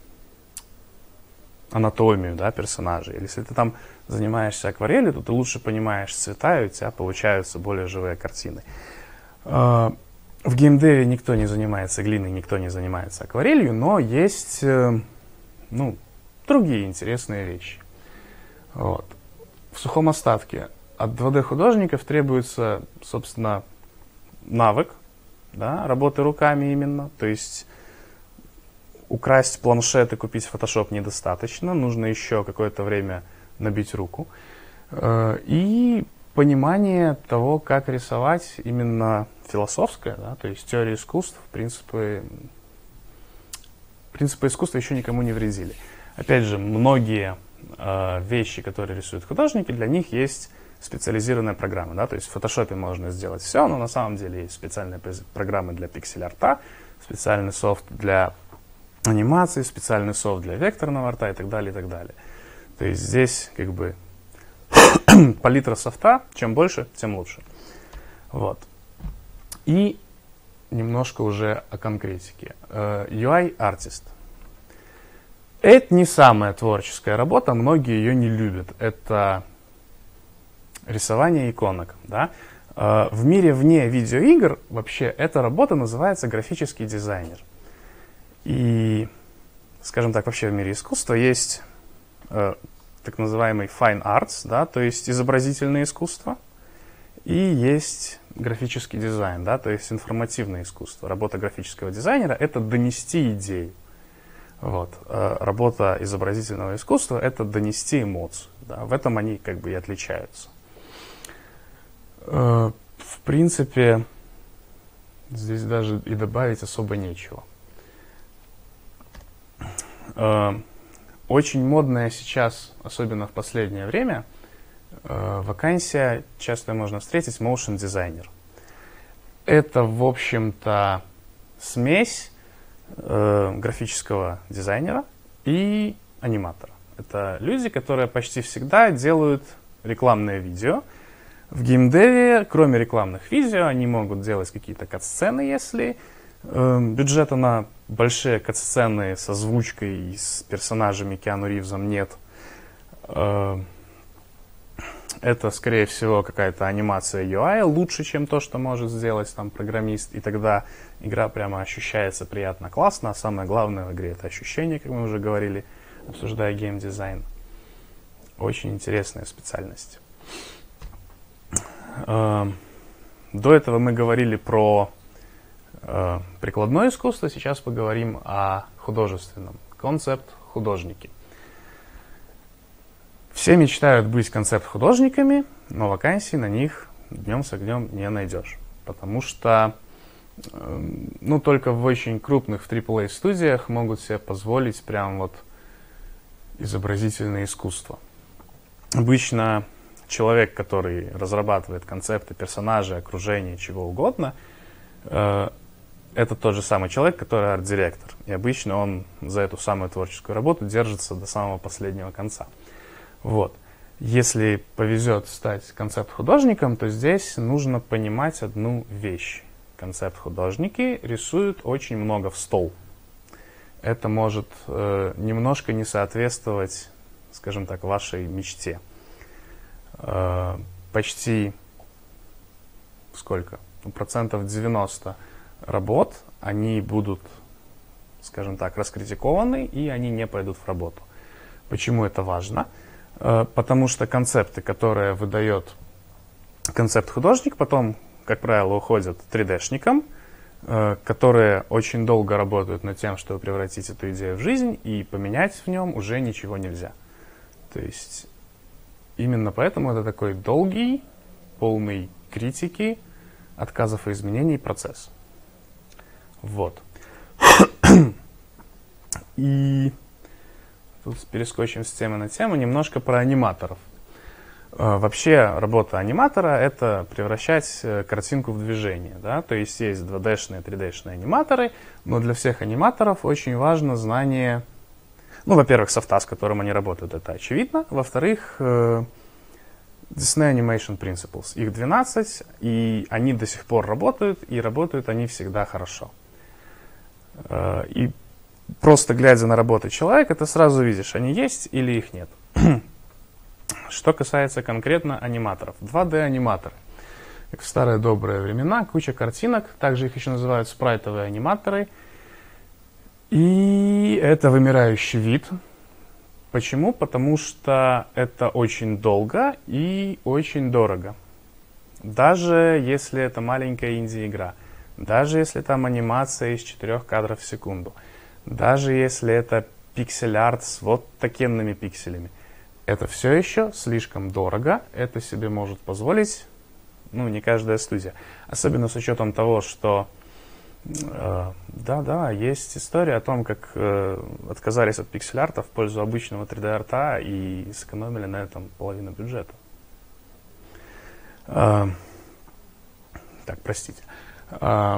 анатомию, да, персонажей. Или если ты там занимаешься акварелью, то ты лучше понимаешь цвета, и у тебя получаются более живые картины. Э, в геймдеве никто не занимается глиной, никто не занимается акварелью, но есть, э, ну, другие интересные вещи. Вот. В сухом остатке от два дэ-художников требуется, собственно, навык, да, работы руками именно. То есть украсть планшет и купить Photoshop недостаточно. Нужно еще какое-то время набить руку. И понимание того, как рисовать именно философское, да, то есть теория искусств, принципы, принципы искусства еще никому не вредили. Опять же, многие вещи, которые рисуют художники, для них есть специализированная программа, да, то есть в Photoshop можно сделать все, но на самом деле есть специальные программы для пиксель-арта, специальный софт для анимации, специальный софт для векторного арта и так далее, и так далее. То есть здесь как бы палитра софта, чем больше, тем лучше. Вот. И немножко уже о конкретике. ю ай-артист. Это не самая творческая работа, многие ее не любят. Это рисование иконок. Да? В мире вне видеоигр вообще эта работа называется графический дизайнер. И, скажем так, вообще в мире искусства есть э, так называемый fine arts, да, то есть изобразительное искусство, и есть графический дизайн, да, то есть информативное искусство. Работа графического дизайнера – это донести идею. Вот. Работа изобразительного искусства — это донести эмоцию. Да? В этом они как бы и отличаются. В принципе, здесь даже и добавить особо нечего. Очень модная сейчас, особенно в последнее время, вакансия часто можно встретить motion дизайнер. Это, в общем-то, смесь э, графического дизайнера и аниматора. Это люди, которые почти всегда делают рекламные видео. В геймдеве, кроме рекламных видео, они могут делать какие-то кат-сцены, если э, бюджета на большие кат-сцены с озвучкой и с персонажами Киану Ривзом нет. Э, Это, скорее всего, какая-то анимация ю ай лучше, чем то, что может сделать там программист. И тогда игра прямо ощущается приятно, классно. А самое главное в игре — это ощущение, как мы уже говорили, обсуждая геймдизайн. Очень интересная специальность. До этого мы говорили про прикладное искусство. Сейчас поговорим о художественном. Концепт-художники. Все мечтают быть концепт-художниками, но вакансий на них днем с огнем не найдешь. Потому что ну, только в очень крупных в трипл эй студиях могут себе позволить прям вот изобразительное искусство. Обычно человек, который разрабатывает концепты, персонажей, окружения, чего угодно, это тот же самый человек, который арт-директор. И обычно он за эту самую творческую работу держится до самого последнего конца. Вот. Если повезет стать концепт-художником, то здесь нужно понимать одну вещь. Концепт-художники рисуют очень много в стол. Это может э, немножко не соответствовать, скажем так, вашей мечте. Э, почти сколько? Ну, процентов девяносто работ, они будут, скажем так, раскритикованы, и они не пойдут в работу. Почему это важно? Потому что концепты, которые выдает концепт-художник, потом, как правило, уходят три дэ-шникам, которые очень долго работают над тем, чтобы превратить эту идею в жизнь, и поменять в нем уже ничего нельзя. То есть именно поэтому это такой долгий, полный критики, отказов и изменений процесс. Вот. И тут перескочим с темы на тему, немножко про аниматоров. Вообще работа аниматора — это превращать картинку в движение. Да? То есть есть два дэ-шные, три дэ-шные аниматоры, но для всех аниматоров очень важно знание, ну, во-первых, софта, с которым они работают, это очевидно. Во-вторых, Disney Animation Principles. Их двенадцать, и они до сих пор работают, и работают они всегда хорошо. И просто глядя на работы человека, ты сразу видишь, они есть или их нет. Что касается конкретно аниматоров. два дэ-аниматоры. Как в старые добрые времена, куча картинок, также их еще называют спрайтовые аниматоры. И это вымирающий вид. Почему? Потому что это очень долго и очень дорого. Даже если это маленькая инди-игра, даже если там анимация из четырех кадров в секунду, даже если это пиксель-арт с вот такенными пикселями, это все еще слишком дорого, это себе может позволить, ну, не каждая студия. Особенно с учетом того, что, э, да-да, есть история о том, как э, отказались от пиксель-арта в пользу обычного три дэ-арта и сэкономили на этом половину бюджета. Э, так, простите. Э,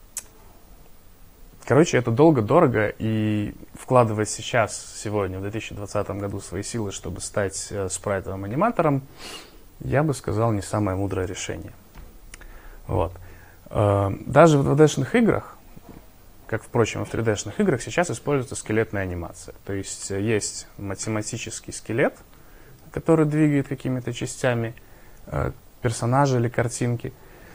Короче, это долго, дорого, и вкладывать сейчас, сегодня, в две тысячи двадцатом году свои силы, чтобы стать э, спрайтовым аниматором, я бы сказал, не самое мудрое решение. Вот. Э, даже в два дэ-шных играх, как, впрочем, и в три дэ-шных играх, сейчас используется скелетная анимация. То есть э, есть математический скелет, который двигает какими-то частями э, персонажа или картинки.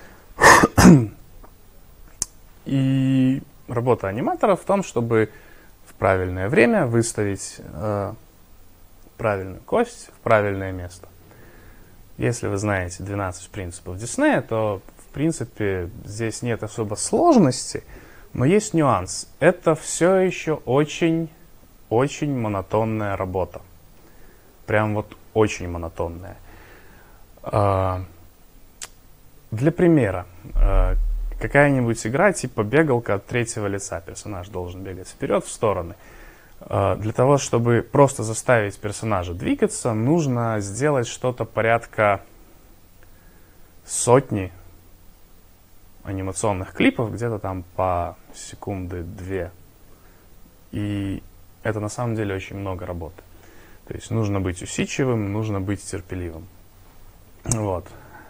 И работа аниматора в том, чтобы в правильное время выставить э, правильную кость в правильное место. Если вы знаете двенадцать принципов Диснея, то, в принципе, здесь нет особо сложности, но есть нюанс. Это все еще очень очень монотонная работа. Прям вот очень монотонная. Для примера, какая-нибудь игра типа бегалка от третьего лица. Персонаж должен бегать вперед, в стороны. Для того, чтобы просто заставить персонажа двигаться, нужно сделать что-то порядка сотни анимационных клипов, где-то там по секунды-две. И это на самом деле очень много работы. То есть нужно быть усидчивым, нужно быть терпеливым. Вот.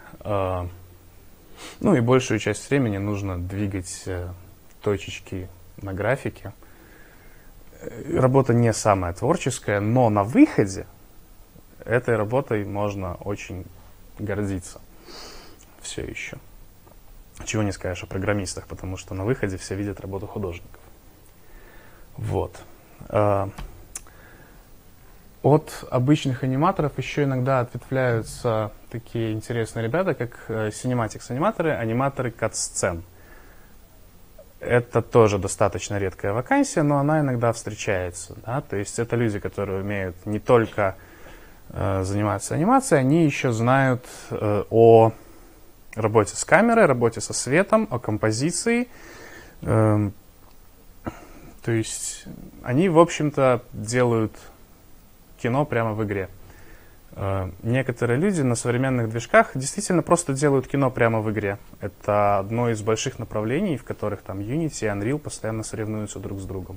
Ну и большую часть времени нужно двигать точечки на графике. Работа не самая творческая, но на выходе этой работой можно очень гордиться. Все еще. Чего не скажешь о программистах, потому что на выходе все видят работу художников. Вот. От обычных аниматоров еще иногда ответвляются такие интересные ребята, как cinematics-аниматоры, аниматоры кат-сцен. Это тоже достаточно редкая вакансия, но она иногда встречается. Да? То есть это люди, которые умеют не только э, заниматься анимацией, они еще знают э, о работе с камерой, работе со светом, о композиции. Э, то есть они, в общем-то, делают кино прямо в игре. Э, некоторые люди на современных движках действительно просто делают кино прямо в игре. Это одно из больших направлений, в которых там Unity и Unreal постоянно соревнуются друг с другом.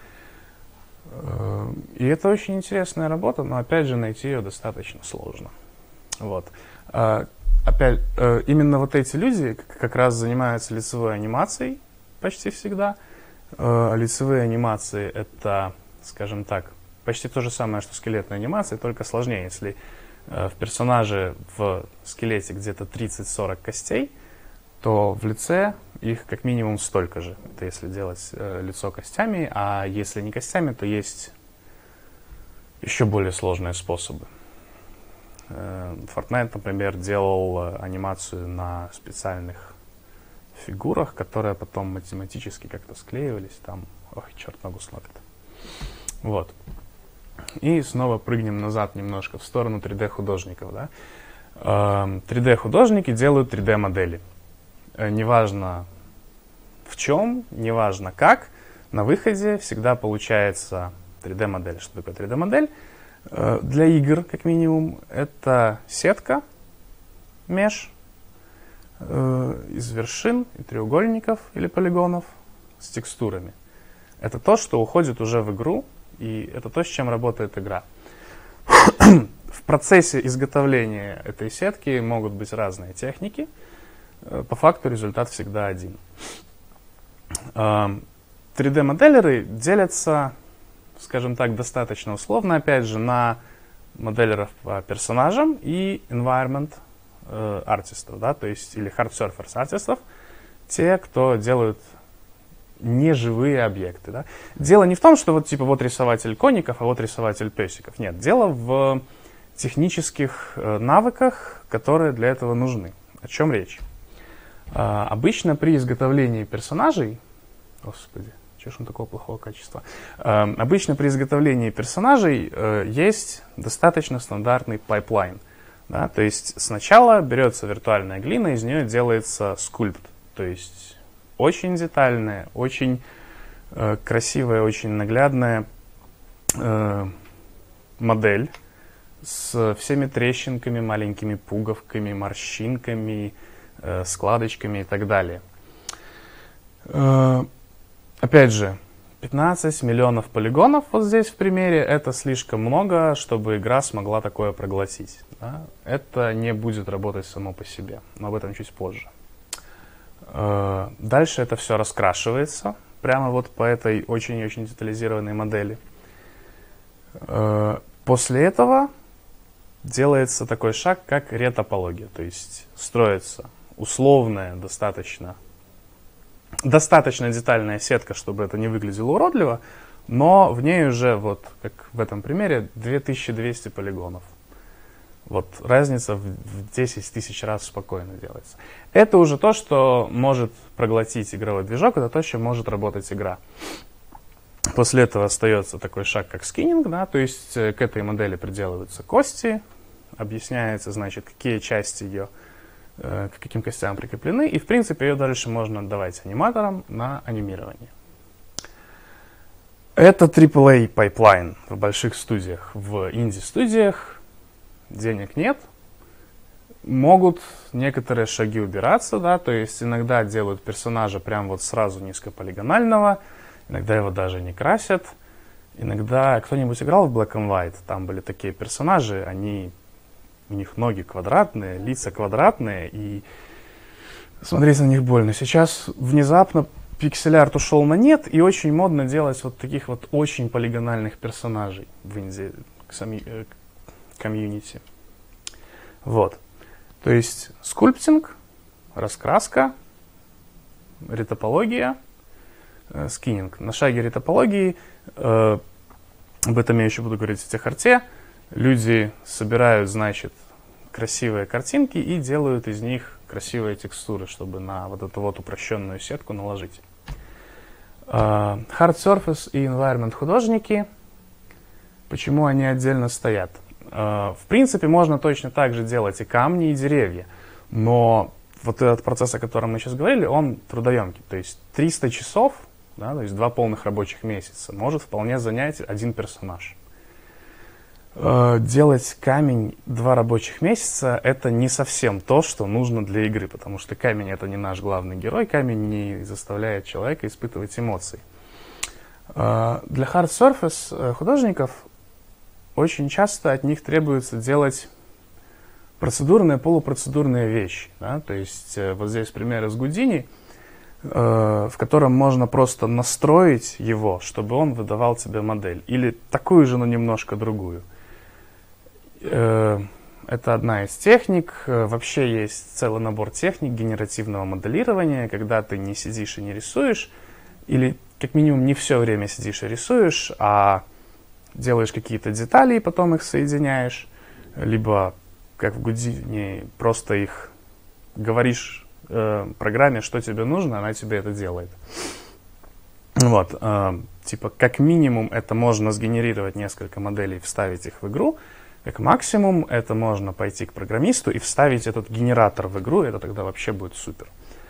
Э, и это очень интересная работа, но опять же найти ее достаточно сложно. Вот. Э, опять, э, именно вот эти люди как раз занимаются лицевой анимацией почти всегда. Э, лицевые анимации — это, скажем так, почти то же самое, что скелетная анимация, только сложнее. Если э, в персонаже в скелете где-то тридцать-сорок костей, то в лице их как минимум столько же. Это если делать э, лицо костями, а если не костями, то есть еще более сложные способы. Э, Fortnite, например, делал э, анимацию на специальных фигурах, которые потом математически как-то склеивались. Там, ох, черт ногу сломит. Вот. И снова прыгнем назад немножко в сторону три дэ-художников. Да? три дэ-художники делают три дэ-модели. Неважно в чем, неважно как, на выходе всегда получается три дэ-модель. Что такое три дэ-модель? Для игр, как минимум, это сетка, меш из вершин и треугольников или полигонов с текстурами. Это то, что уходит уже в игру, и это то, с чем работает игра. В процессе изготовления этой сетки могут быть разные техники. По факту результат всегда один. три дэ-моделеры делятся, скажем так, достаточно условно, опять же, на моделеров по персонажам и environment артистов, да, то есть или hard surface артистов, те, кто делают неживые объекты. Да? Дело не в том, что вот типа вот рисователь коников, а вот рисователь песиков. Нет, дело в технических э, навыках, которые для этого нужны. О чем речь? Э, обычно при изготовлении персонажей, господи, чего ж он такого плохого качества? Э, обычно при изготовлении персонажей э, есть достаточно стандартный пайплайн. Да? То есть сначала берется виртуальная глина, из нее делается скульпт, то есть очень детальная, очень э, красивая, очень наглядная э, модель с всеми трещинками, маленькими пуговками, морщинками, э, складочками и так далее. Э, опять же, пятнадцать миллионов полигонов вот здесь в примере, это слишком много, чтобы игра смогла такое проглотить. Да? Это не будет работать само по себе, но об этом чуть позже. Дальше это все раскрашивается, прямо вот по этой очень-очень детализированной модели. После этого делается такой шаг, как ретопология, то есть строится условная, достаточно, достаточно детальная сетка, чтобы это не выглядело уродливо, но в ней уже, вот как в этом примере, две тысячи двести полигонов. Вот разница в десять тысяч раз спокойно делается. Это уже то, что может проглотить игровой движок, это то, с чем может работать игра. После этого остается такой шаг, как скиннинг, да, то есть к этой модели приделываются кости, объясняется, значит, какие части ее э, к каким костям прикреплены, и, в принципе, ее дальше можно отдавать аниматорам на анимирование. Это трипл эй пайплайн в больших студиях. В инди-студиях денег нет, могут некоторые шаги убираться, да, то есть иногда делают персонажа прям вот сразу низкополигонального, иногда его даже не красят. Иногда кто-нибудь играл в Black and White, там были такие персонажи, они, у них ноги квадратные, лица квадратные, и смотреть на них больно. Сейчас внезапно пиксель-арт ушел на нет, и очень модно делать вот таких вот очень полигональных персонажей в инди-комьюнити. Вот. То есть скульптинг, раскраска, ретопология, э, скиннинг. На шаге ретопологии, э, об этом я еще буду говорить в техарте, люди собирают, значит, красивые картинки и делают из них красивые текстуры, чтобы на вот эту вот упрощенную сетку наложить. Э, Hard Surface и Environment художники, почему они отдельно стоят? В принципе, можно точно так же делать и камни, и деревья, но вот этот процесс, о котором мы сейчас говорили, он трудоемкий. То есть триста часов, да, то есть два полных рабочих месяца, может вполне занять один персонаж. Делать камень два рабочих месяца — это не совсем то, что нужно для игры, потому что камень — это не наш главный герой, камень не заставляет человека испытывать эмоции. Для Hard Surface художников очень часто от них требуется делать процедурные, полупроцедурные вещи. Да? То есть э, вот здесь пример из Гудини, э, в котором можно просто настроить его, чтобы он выдавал тебе модель. Или такую же, но немножко другую. Э, это одна из техник. Э, вообще есть целый набор техник генеративного моделирования, когда ты не сидишь и не рисуешь, или как минимум не все время сидишь и рисуешь, а делаешь какие-то детали и потом их соединяешь, либо, как в Гудини, просто их говоришь э, программе, что тебе нужно, она тебе это делает. Вот, э, типа, как минимум это можно сгенерировать несколько моделей, вставить их в игру, как максимум это можно пойти к программисту и вставить этот генератор в игру, это тогда вообще будет супер.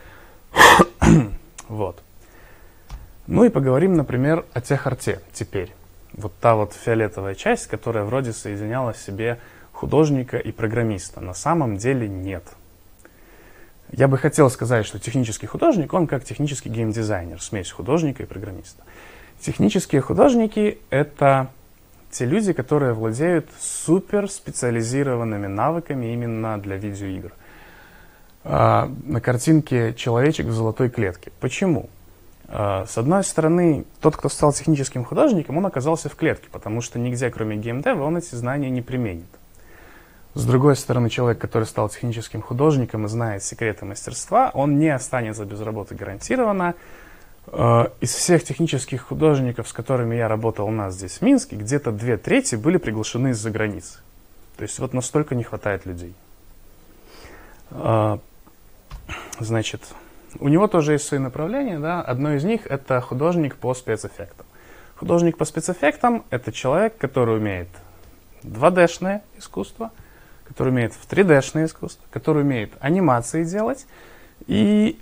Вот. Ну и поговорим, например, о техарте теперь. Вот та вот фиолетовая часть, которая вроде соединяла в себе художника и программиста. На самом деле нет. Я бы хотел сказать, что технический художник, он как технический геймдизайнер, смесь художника и программиста. Технические художники — это те люди, которые владеют суперспециализированными навыками именно для видеоигр. А, на картинке человечек в золотой клетке. Почему? С одной стороны, тот, кто стал техническим художником, он оказался в клетке, потому что нигде, кроме геймдева, он эти знания не применит. С другой стороны, человек, который стал техническим художником и знает секреты мастерства, он не останется без работы гарантированно. Из всех технических художников, с которыми я работал у нас здесь в Минске, где-то две трети были приглашены из-за границы. То есть вот настолько не хватает людей. Значит... У него тоже есть свои направления, да. Одно из них — это художник по спецэффектам. Художник по спецэффектам — это человек, который умеет два дэ-шное искусство, который умеет в три дэ-шное искусство, который умеет анимации делать и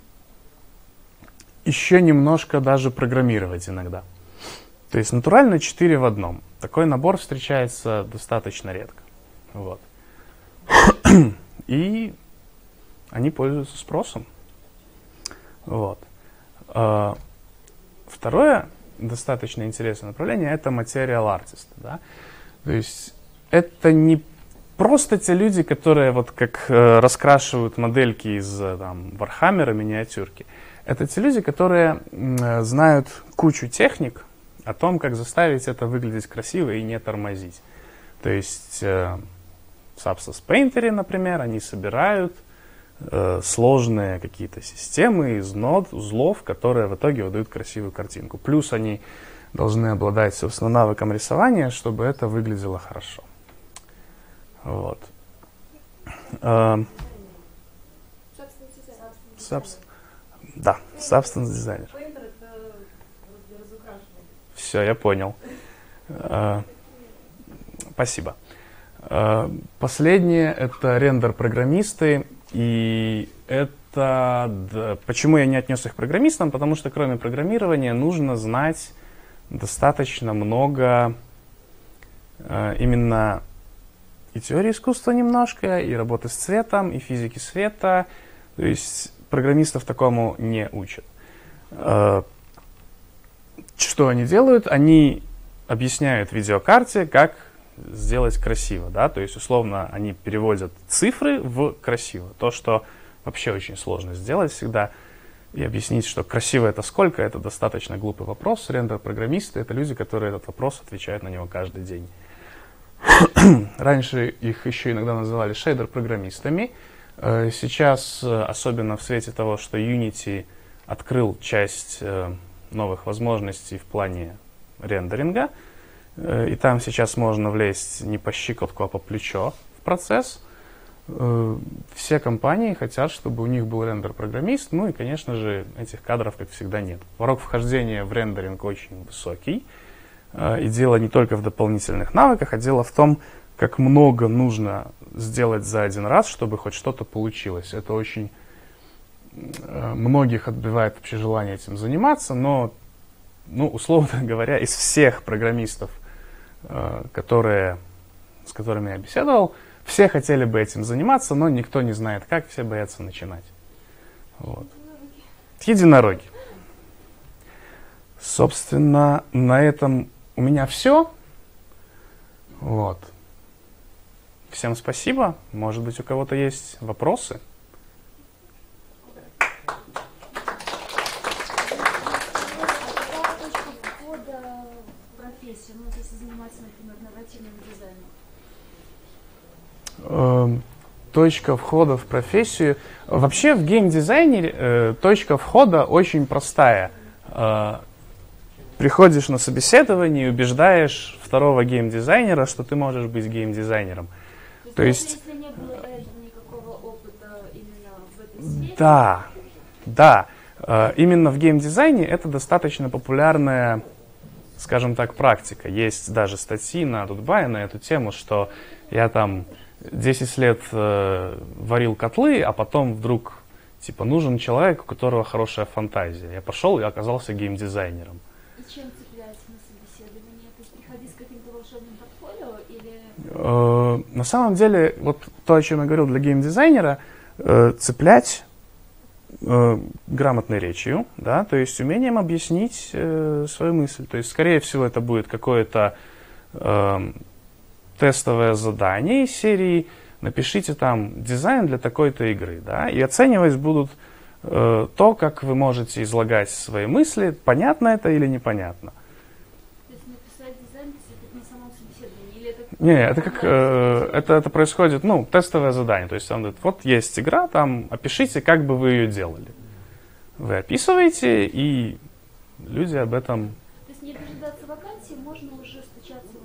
еще немножко даже программировать иногда. То есть натурально четыре в одном. Такой набор встречается достаточно редко. Вот. И они пользуются спросом. Вот. Второе достаточно интересное направление — это Material Artist. Да? То есть это не просто те люди, которые вот как э, раскрашивают модельки из там, Вархаммера, миниатюрки. Это те люди, которые э, знают кучу техник о том, как заставить это выглядеть красиво и не тормозить. То есть э, в Substance Painter, например, они собирают сложные какие-то системы из нод, узлов, которые в итоге выдают красивую картинку. Плюс они должны обладать, собственно, навыком рисования, чтобы это выглядело хорошо. Вот. Substance, да, Substance дизайнер. Все, я понял. Uh, спасибо. Uh, последнее — это рендер-программисты. И это... Да, почему я не отнес их к программистам? Потому что кроме программирования нужно знать достаточно много uh, именно и теории искусства немножко, и работы с цветом, и физики света. То есть программистов такому не учат. Uh, Что они делают? Они объясняют видеокарте, как сделать красиво. Да? То есть, условно, они переводят цифры в красиво. То, что вообще очень сложно сделать всегда. И объяснить, что красиво это сколько, это достаточно глупый вопрос. Рендер-программисты — это люди, которые этот вопрос отвечают на него каждый день. Раньше их еще иногда называли шейдер-программистами. Сейчас, особенно в свете того, что Unity открыл часть новых возможностей в плане рендеринга, и там сейчас можно влезть не по щиколотку, а по плечо в процесс, все компании хотят, чтобы у них был рендер-программист, ну и, конечно же, этих кадров, как всегда, нет. Порог вхождения в рендеринг очень высокий, и дело не только в дополнительных навыках, а дело в том, как много нужно сделать за один раз, чтобы хоть что-то получилось. Это очень многих отбивает вообще желание этим заниматься, но, ну, условно говоря, из всех программистов, которые, с которыми я беседовал, все хотели бы этим заниматься, но никто не знает как, все боятся начинать. Вот. Единороги. Собственно, на этом у меня все. Вот. Всем спасибо. Может быть, у кого-то есть вопросы? Точка входа в профессию. Вообще в геймдизайне э, точка входа очень простая. Э, приходишь на собеседование и убеждаешь второго геймдизайнера, что ты можешь быть геймдизайнером. То, То есть, если не было никакого опыта именно в этой сфере? Да, да. Э, именно в геймдизайне это достаточно популярная, скажем так, практика. Есть даже статьи на Дудбае на эту тему, что я там десять лет э, варил котлы, а потом вдруг, типа, нужен человек, у которого хорошая фантазия. Я пошел и оказался геймдизайнером. И чем цепляется на собеседование? То есть приходи с каким-то волшебным портфолио или... Э, на самом деле, вот то, о чем я говорил для геймдизайнера, э, цеплять э, грамотной речью, да, то есть умением объяснить э, свою мысль. То есть, скорее всего, это будет какое-то... Э, тестовое задание из серии «Напишите там дизайн для такой-то игры», да, и оценивать будут э, то, как вы можете излагать свои мысли, понятно это или непонятно. То есть написать дизайн на самом собеседовании? Или это... Не, это как, э, это, это происходит, ну, тестовое задание, то есть он говорит, вот есть игра, там, опишите, как бы вы ее делали. Вы описываете, и люди об этом... То есть не дожидаться вакансии, можно уже стучаться в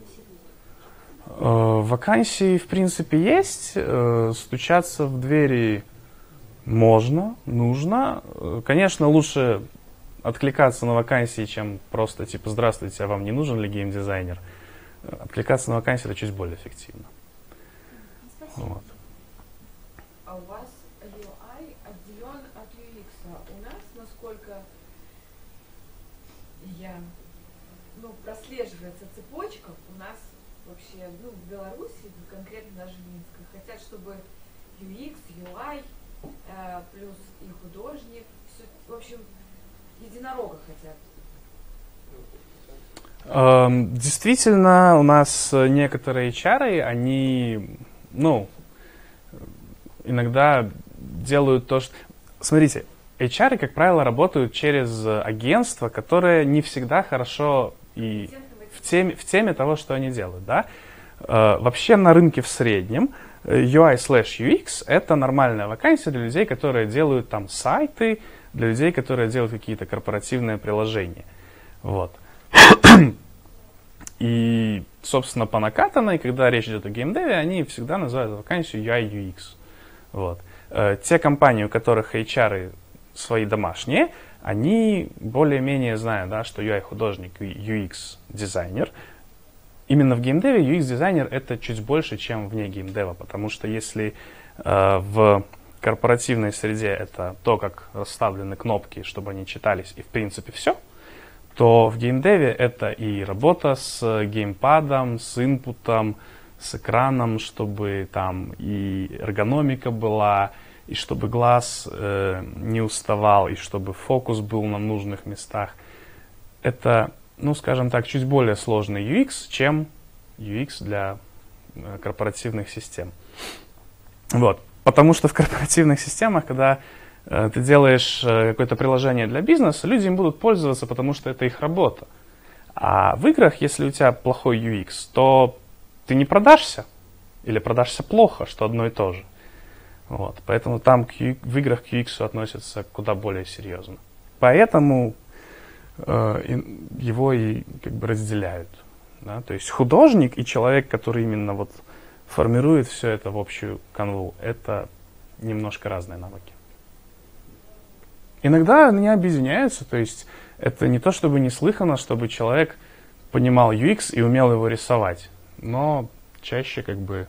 Вакансии, в принципе, есть. Стучаться в двери можно, нужно. Конечно, лучше откликаться на вакансии, чем просто типа «Здравствуйте, а вам не нужен ли геймдизайнер?» Откликаться на вакансии — это чуть более эффективно. Спасибо. Вот. А у вас ю ай отделен от ю экс. У нас, насколько я, ну, прослеживается цепочка, у нас вообще, ну, в Беларуси, конкретно даже в Минске, хотят, чтобы ю экс, ю ай, э, плюс и художник, все, в общем, единорога хотят. Эм, действительно, у нас некоторые эйч ар, они, ну, иногда делают то, что... Смотрите, эйч ар, как правило, работают через агентство, которое не всегда хорошо и... В теме, в теме того, что они делают, да. Э, вообще на рынке в среднем ю ай слэш ю экс это нормальная вакансия для людей, которые делают там сайты, для людей, которые делают какие-то корпоративные приложения. Вот. И, собственно, по накатанной, когда речь идет о геймдеве, они всегда называют вакансию ю ай ю экс. Вот. Э, те компании, у которых эйч ар свои домашние, они более-менее знают, да, что ю ай-художник и ю экс-дизайнер. Именно в геймдеве ю экс-дизайнер это чуть больше, чем вне геймдева, потому что если э, в корпоративной среде это то, как расставлены кнопки, чтобы они читались, и в принципе все, то в геймдеве это и работа с геймпадом, с инпутом, с экраном, чтобы там и эргономика была, и чтобы глаз э, не уставал, и чтобы фокус был на нужных местах. Это, ну, скажем так, чуть более сложный ю экс, чем ю экс для э, корпоративных систем. Вот. Потому что в корпоративных системах, когда э, ты делаешь э, какое-то приложение для бизнеса, люди им будут пользоваться, потому что это их работа. А в играх, если у тебя плохой ю экс, то ты не продашься или продашься плохо, что одно и то же. Вот. Поэтому там к ю, в играх к ю экс относятся куда более серьезно. Поэтому э, его и как бы разделяют. Да? То есть художник и человек, который именно вот формирует все это в общую канву, это немножко разные навыки. Иногда они объединяются, то есть это не то, чтобы неслыханно, чтобы человек понимал ю экс и умел его рисовать, но чаще как бы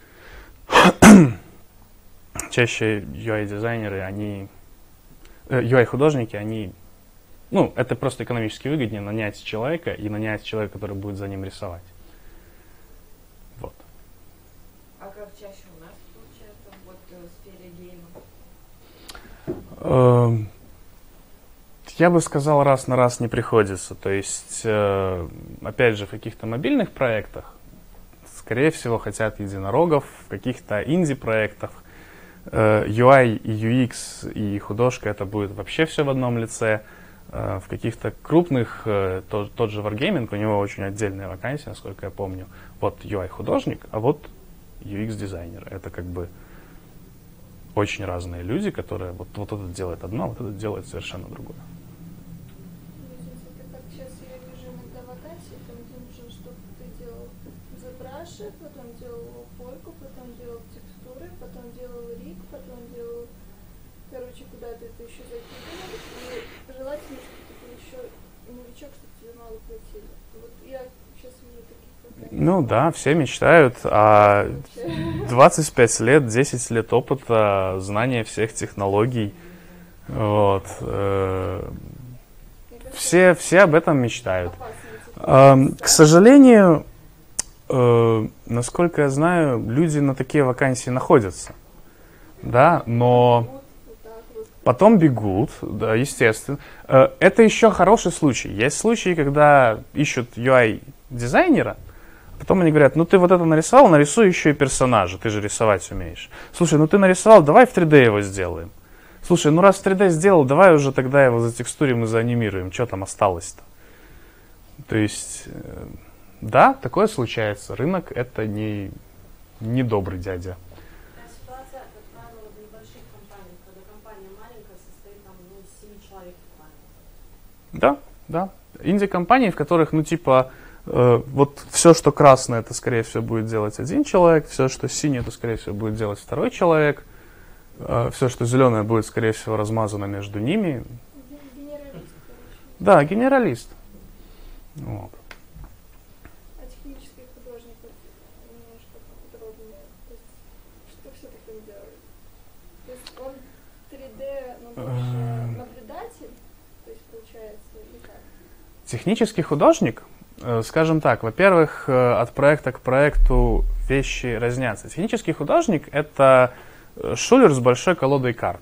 чаще ю ай-дизайнеры, они ю ай-художники, они, ну, это просто экономически выгоднее нанять человека и нанять человека, который будет за ним рисовать. Вот. А как чаще у нас получается вот в сфере гейма? Я бы сказал, раз на раз не приходится. То есть, опять же, в каких-то мобильных проектах, скорее всего, хотят единорогов, в каких-то инди-проектах ю ай и ю экс и художка это будет вообще все в одном лице. В каких-то крупных, тот, тот же Wargaming, у него очень отдельная вакансия, насколько я помню. Вот ю ай-художник, а вот ю экс-дизайнер. Это как бы очень разные люди, которые вот, вот это делает одно, а вот это делает совершенно другое. Это как сейчас я вижу иногда вакансии, там где нужно, чтобы ты делал забраши, потом делал польку, потом делал текстуры, потом делал рик, потом делал, короче, куда-то это еще закидывал. И желательно, чтобы ты был еще новичок, чтобы тебе мало платили. Вот я сейчас вижу таких вакансий. Ну да, все мечтают, а двадцать пять лет, десять лет опыта, знания всех технологий. Вот. Все, все об этом мечтают. К сожалению, насколько я знаю, люди на такие вакансии находятся. Да, но потом бегут, да, естественно. Это еще хороший случай. Есть случаи, когда ищут ю ай-дизайнера, потом они говорят, ну ты вот это нарисовал, нарисуй еще и персонажа, ты же рисовать умеешь. Слушай, ну ты нарисовал, давай в три дэ его сделаем. Слушай, ну раз в три дэ сделал, давай уже тогда его затекстурим и заанимируем, что там осталось-то. То есть, да, такое случается. Рынок это не, не добрый дядя. Ситуация, как правило, в небольших компаниях, когда компания маленькая, состоит там, ну, из семи человек буквально. Да, да. Инди-компании, в которых, ну, типа, э, вот все, что красное, это, скорее всего, будет делать один человек, все, что синее, это, скорее всего, будет делать второй человек, э, все, что зеленое, будет, скорее всего, размазано между ними. Генералист, короче. Да, генералист. Вот. А технический художник вот, немножко подробнее. То есть, что все-таки он делает? То есть он три дэ, ну, больше наблюдатель, то есть получается, или как? Технический художник, э, скажем так, во-первых, э, от проекта к проекту вещи разнятся. Технический художник — это шулер с большой колодой карт.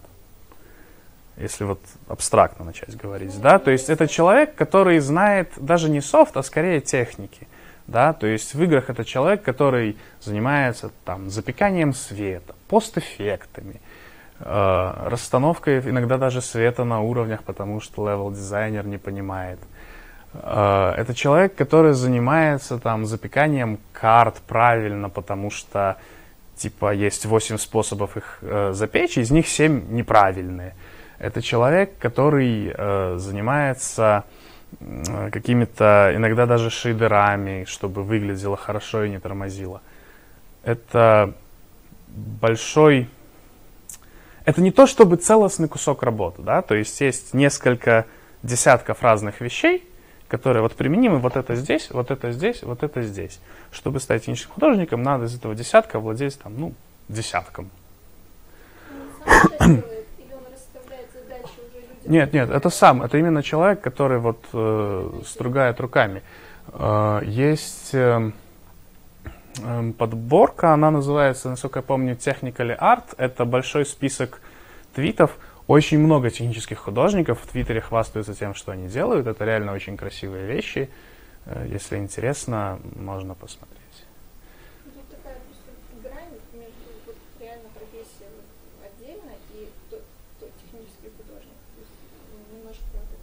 Если вот абстрактно начать говорить, да, то есть это человек, который знает даже не софт, а скорее техники, да, то есть в играх это человек, который занимается там запеканием света, постэффектами, э, расстановкой иногда даже света на уровнях, потому что левел-дизайнер не понимает. Э, это человек, который занимается там запеканием карт правильно, потому что типа есть восемь способов их э, запечь, из них семь неправильные. Это человек, который э, занимается э, какими-то, иногда даже шейдерами, чтобы выглядело хорошо и не тормозило. Это большой... это не то чтобы целостный кусок работы, да, то есть есть несколько десятков разных вещей, которые вот применимы, вот это здесь, вот это здесь, вот это здесь. Чтобы стать техническим художником, надо из этого десятка владеть там, ну, десятком. Он сам это делает, или он расставляет задачи уже людям? Нет, нет, это сам, это именно человек, который вот э, стругает руками. Э, есть э, э, подборка, она называется, насколько я помню, Technically Art. Это большой список твитов. Очень много технических художников в Твиттере хвастаются тем, что они делают. Это реально очень красивые вещи. Э, если интересно, можно посмотреть. Тут такая просто грань между вот реально профессией отдельно и то, то технический художник. То есть немножко это,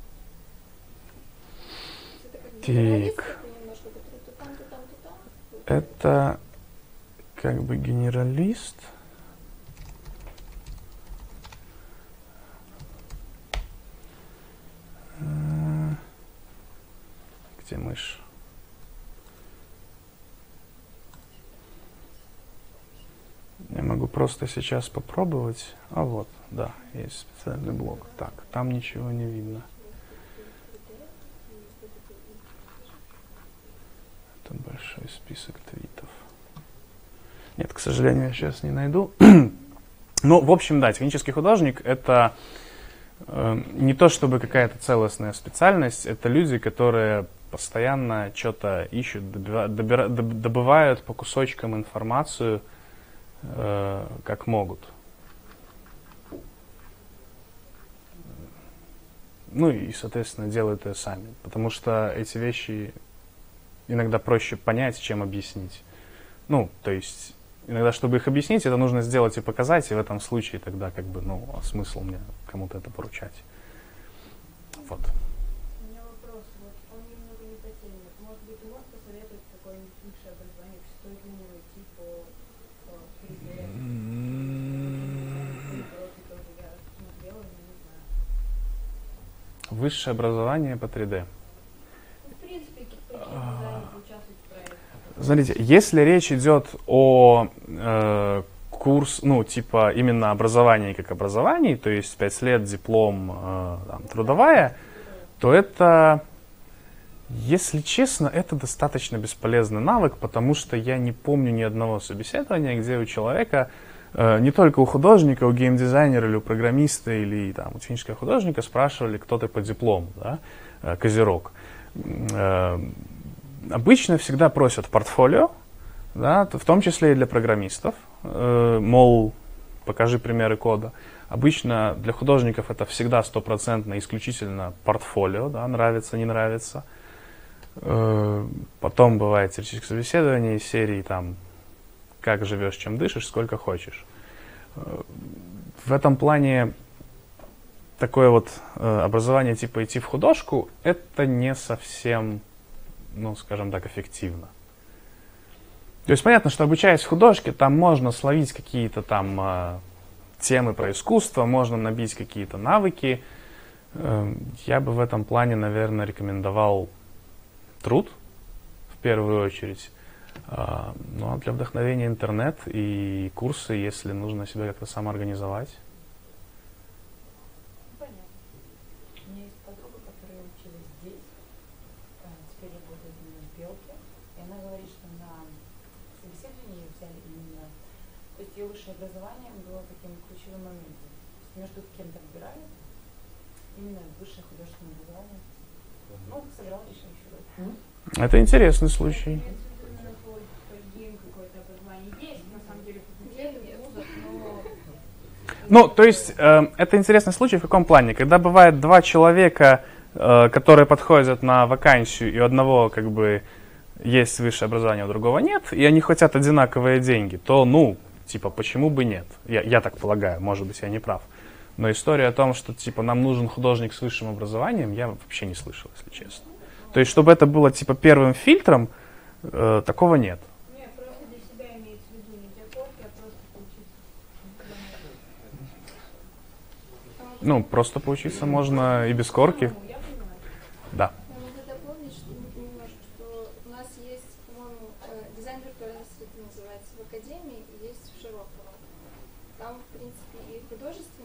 это как генералист, такой немножко, который то там, то там, то там. Это как бы генералист. Где мышь? Я могу просто сейчас попробовать. А вот, да, есть специальный блок. Так, там ничего не видно. Это большой список твитов. Нет, к сожалению, я сейчас не найду. Ну, в общем, да, технический художник — это э, не то чтобы какая-то целостная специальность, это люди, которые постоянно что-то ищут, добива, добира, добывают по кусочкам информацию, э, как могут. Ну и, соответственно, делают это сами, потому что эти вещи иногда проще понять, чем объяснить. Ну, то есть иногда, чтобы их объяснить, это нужно сделать и показать, и в этом случае тогда как бы, ну, а смысл мне кому-то это поручать. Вот. У меня вопрос, вот он немного не по теме. Может быть, ты можешь посоветовать какое-нибудь высшее образование, стоит ли мне идти по три дэ? Я смотрела, но не знаю. Высшее образование по три дэ. В принципе, какие дизайнеры участвуют в проекте? Смотрите, если речь идет о э, курс, ну, типа именно образовании как образовании, то есть пять лет, диплом, э, там, трудовая, то это, если честно, это достаточно бесполезный навык, потому что я не помню ни одного собеседования, где у человека, э, не только у художника, у геймдизайнера или у программиста, или там, у технического художника спрашивали, кто ты по диплому, да, э, козерог. Э, Обычно всегда просят портфолио, да, в том числе и для программистов, э, мол, покажи примеры кода. Обычно для художников это всегда стопроцентно исключительно портфолио, да, нравится, не нравится. Э, потом бывает теоретическое собеседование из серии там, как живешь, чем дышишь, сколько хочешь. Э, в этом плане такое вот э, образование типа идти в художку, это не совсем, ну, скажем так, эффективно. То есть понятно, что обучаясь в художке, там можно словить какие-то там э, темы про искусство, можно набить какие-то навыки. Э, я бы в этом плане, наверное, рекомендовал труд в первую очередь. Э, ну а для вдохновения интернет и курсы, если нужно себя как-то самоорганизовать. Понятно. У меня есть подруга, которая училась здесь, теперь работает в Белке, и она говорит, что на собеседовании ее взяли именно, то есть ее высшее образование было таким ключевым моментом. То есть между кем-то выбирали именно высшее художественное образование. Ну, сыграл еще еще. Это интересный случай. Какое-то образование есть, на самом деле, факультет, вузов, но... Ну, то есть, э, это интересный случай в каком плане? Когда бывает два человека, э, которые подходят на вакансию, и у одного как бы есть высшее образование, у другого нет, и они хотят одинаковые деньги, то, ну, типа, почему бы нет? Я, я так полагаю, может быть, я не прав. Но история о том, что, типа, нам нужен художник с высшим образованием, я вообще не слышал, если честно. То есть, чтобы это было, типа, первым фильтром, э, такого нет. Нет, просто для себя имеется в виду не для корки, а просто поучиться. Ну, просто поучиться можно и без корки. Ну, я понимаю. Да. Я могу дополнить, что немножко, что у нас есть, по-моему, э, дизайн виртуальности это называется в академии, и есть в Широково. Там, в принципе, и художественные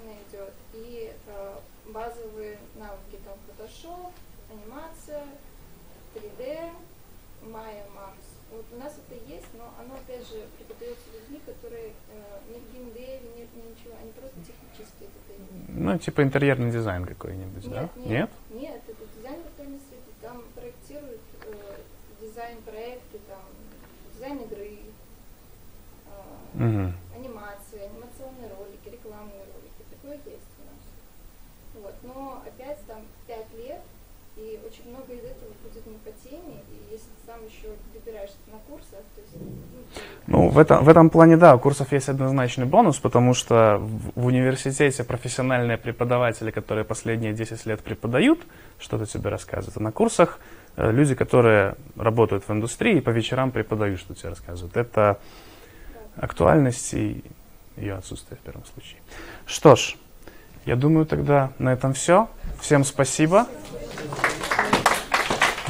базовые навыки, там Photoshop, анимация, три дэ, Maya, Max. Вот у нас это есть, но оно опять же преподается людьми, которые э, не в геймдеве, нет ничего, они просто технически это понимают. Ну, типа интерьерный дизайн какой-нибудь, Нет, да? нет, нет, это дизайнер в том свете, там проектируют э, дизайн проекты, там дизайн игры, э, Угу. анимация, анимационные ролики, рекламные ролики, такое есть у нас. Вот, но опять там пять лет, и очень много из этого будет не по теме, и если ты сам еще добираешься на курсах, то есть... Ну, ты... Ну, в этом, в этом плане, да, у курсов есть однозначный бонус, потому что в, в университете профессиональные преподаватели, которые последние десять лет преподают, что-то тебе рассказывают, а на курсах э, люди, которые работают в индустрии и по вечерам преподают, что тебе рассказывают. Это актуальность и ее отсутствие в первом случае. Что ж, я думаю, тогда на этом все. Всем спасибо.